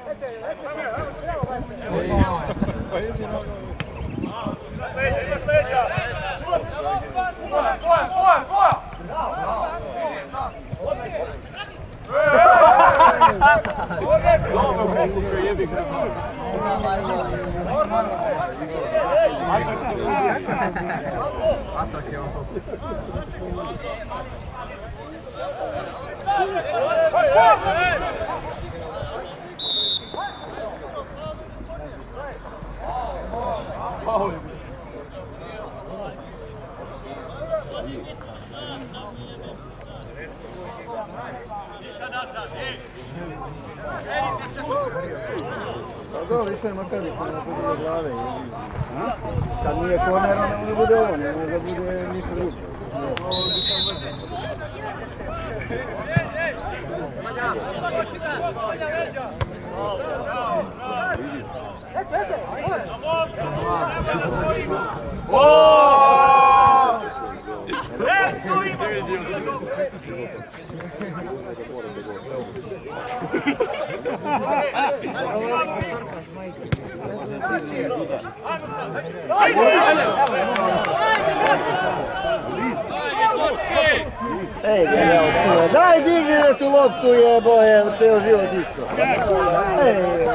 Dobro, išao je makar da ne bude glave. Kad nije korner, onda ne bude ovo, ne može da bude ništa drugo. Ej, daj digni na tu loptu, jeboje, ceo život isto. Ej,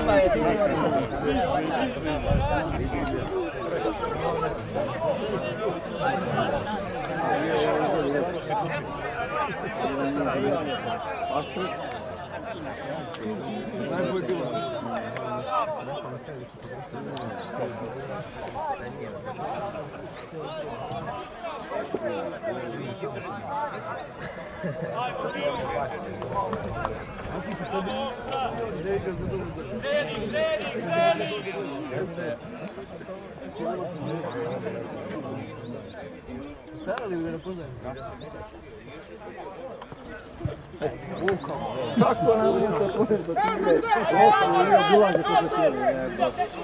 kako nam je to pored do tigre? Nešto nije bulaze ko se tijeli.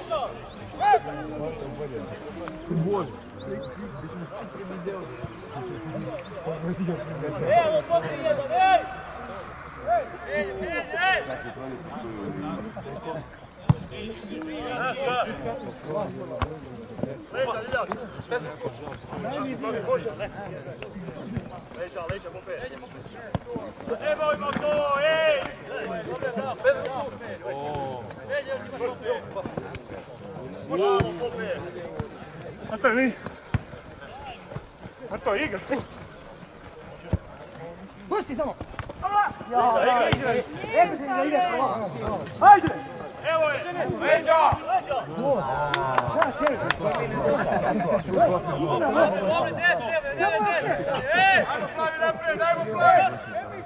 Leća, Pope. Trebojmo to, ej! Možemo, Pope. Nastavi vi. A to igra. Pusti tamo! Ajde! Evo je! Leća! Ajmo Plavi naprijed, dajmo Plavi!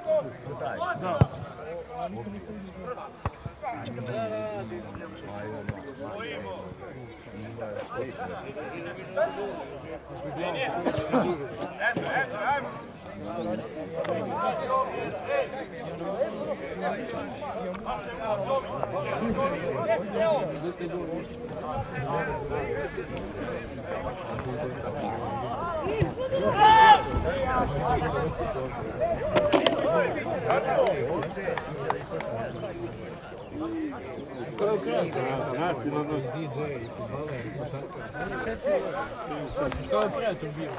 Eto, ajmo! Kao kreator bio.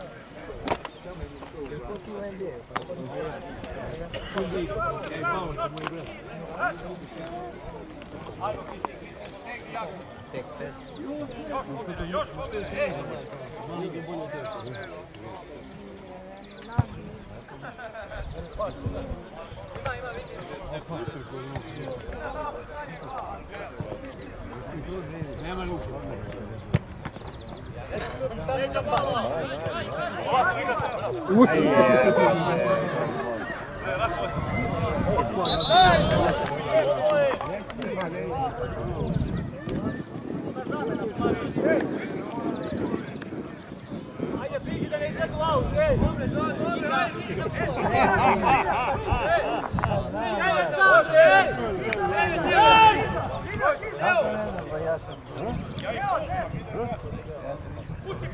Tek pes. Još! Nema luke. Leća malo! Ajde, priđi da ne iznesu aut, ej! Dobre, Pusti!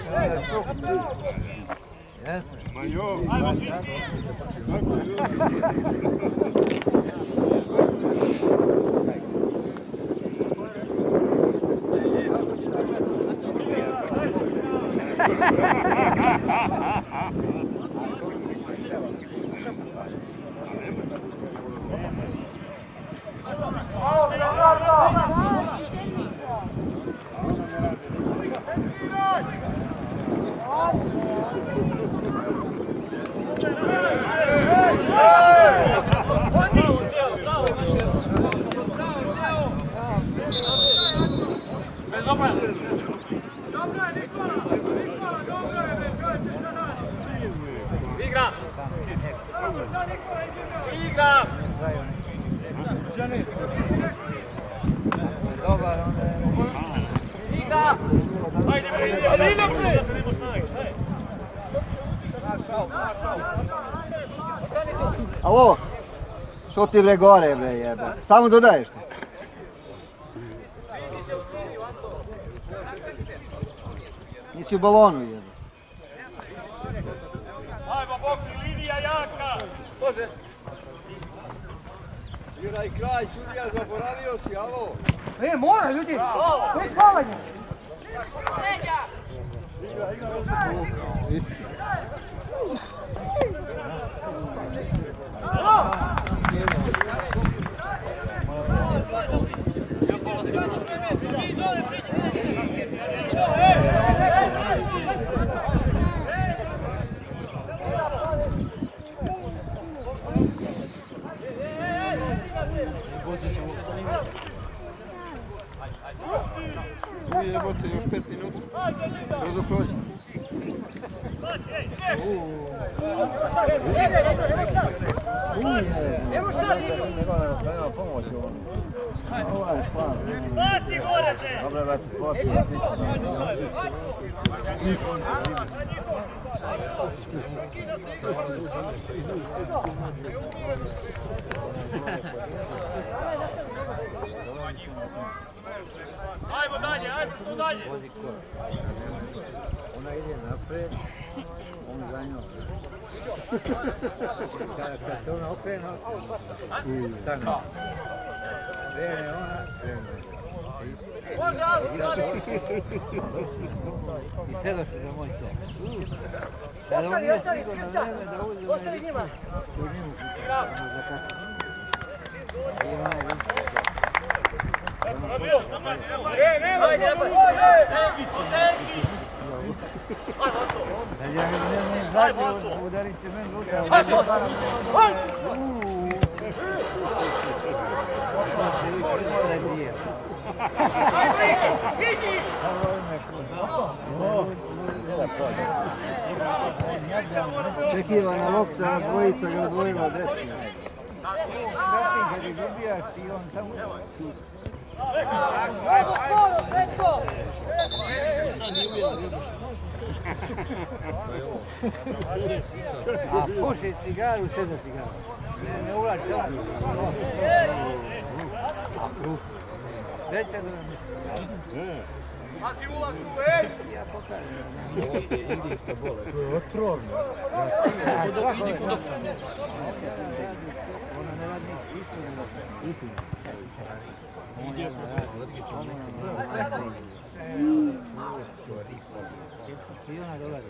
Alo, što ti bre gore bre jebe, stalno dodaješ ti. Nisi u balonu jebe. Ajmo, Bokri, linija jaka! Može! Sviraj kraj, sudija, zaboravio si, alo! Mora ljudi! To je spavanje! Jebote, još 5 minuta. Brzo proći. Evo sad! Baci gore, bre! Dobro, brate, tvoći. Ajmo dalje, ajmo što dalje! Ona ide napred, on za njom. Kad se ona okrene, tako. Krene ona, krene. Može, ajmo! I sve došli za moj to. Ostani, Kristijan! Ostani njima! Ajde, napad! Udarit će meni luta. Čekivana lopta, dvojica ga odvojila deci. Kad je gubijaš ti on tamo... Skoro, Srećko! A puši cigaru, sedna cigaru. Ne ulači čak. Veća da vam A ti ulazi u ej! ja pokažem. Ovo ti je indijska bolest. To je otrovno. Ona ne radi ništa. I ona dolazi.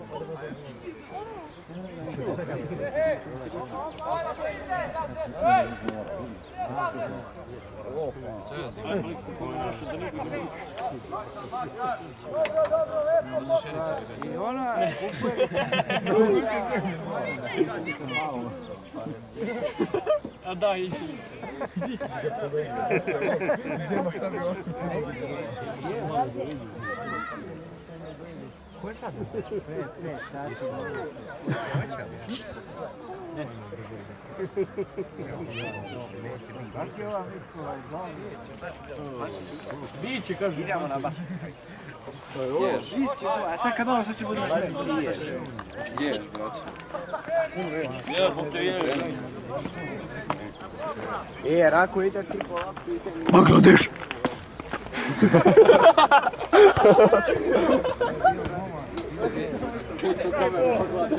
I ona kupuje... A da, ići. Zema stavio. Ko je sad? Pre, sati. Biće, kažu. Idemo na bas. Biće, a sad kad ovo sad će budu još meni. Ješ, braći. Rako ideš ti polako. Bangladeš! Kuću kameru pogledaš.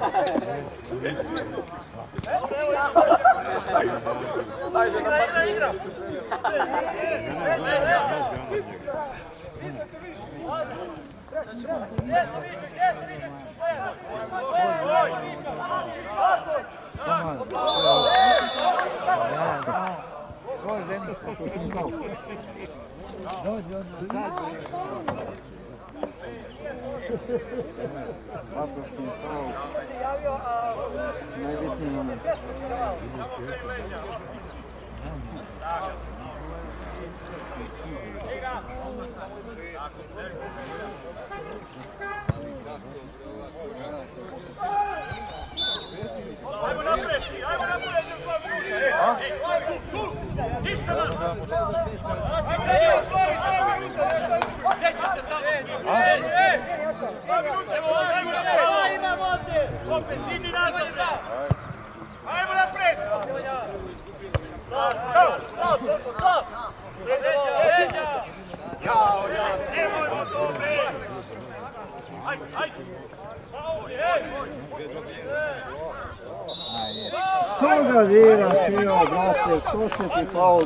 Ajde, igra! Vaprosni faul. Najbitniji moment. Ajmo napred, ajmo napred! Ništa vam! Nećete tamo! Evo ovdje imamo ovdje! Opet, zidi nazad! Ajmo napred! Sad! Leđa! Jao, nemojmo to, bre! Ajde! Što ga diraš ti, brate, što će ti faul?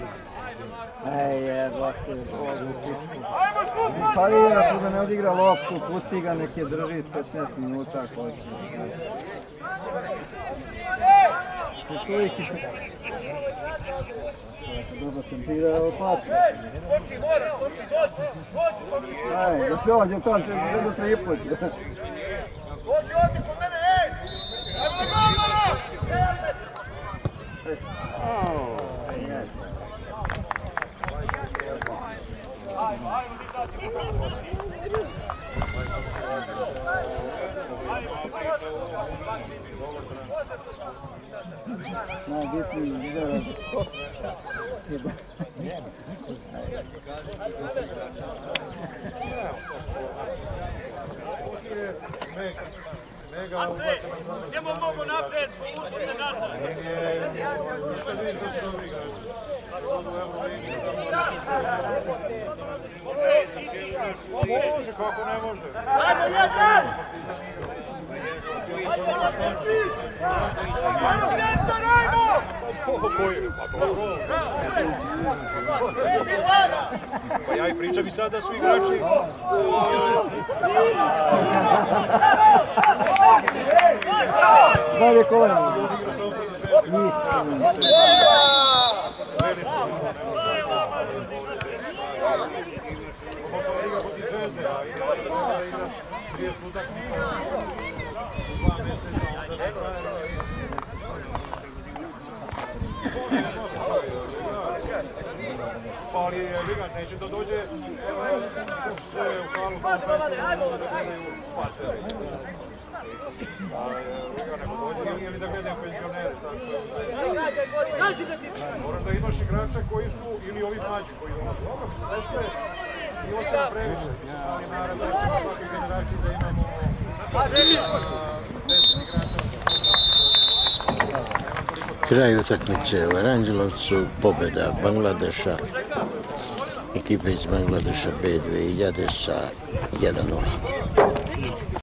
Jebate, Bogu pičku. Ispariraš da ne odigra loptu, pusti ga, nek je drži 15 minuta ako hoće. Postoji ti se... Dobro tempirao pas. Skoči, moraš, skoči, dođi! Ajde, dođe Tonče, do 3 put. Dođi ovdje kod mene, ej! Ajmo na Najbitniji udarac. Ante, njemo mnogo napred, uđu se nazad. Šta vidiš da su dobri igrači? Može, kako ne može? Ajmo, jedan! Ajmo, centar, ajmo! Pa ja i pričam i sada su igrači. Dalje kolan. Nisam. Možda liga protiv Zvezde, a igraš 30 utakmica u 2 mjeseca, onda se pravi. Ali je liga, neće da dođe sve u halu kao pesmu da gledaju pacere. Liga nego dođe ili da gledaju penzionere. Moraš da imaš igrača koji su, ili ovi mlađi koji dolaze. Dobro, mislim, nešto je i očeno previše. Mislim, ali naravno ćemo svake generaciji da imamo 10 igrača. Kraj utakmice u Aranđelovcu, pobjeda Bangladeša, ekipe iz Bangladeša B2000 sa 1:0.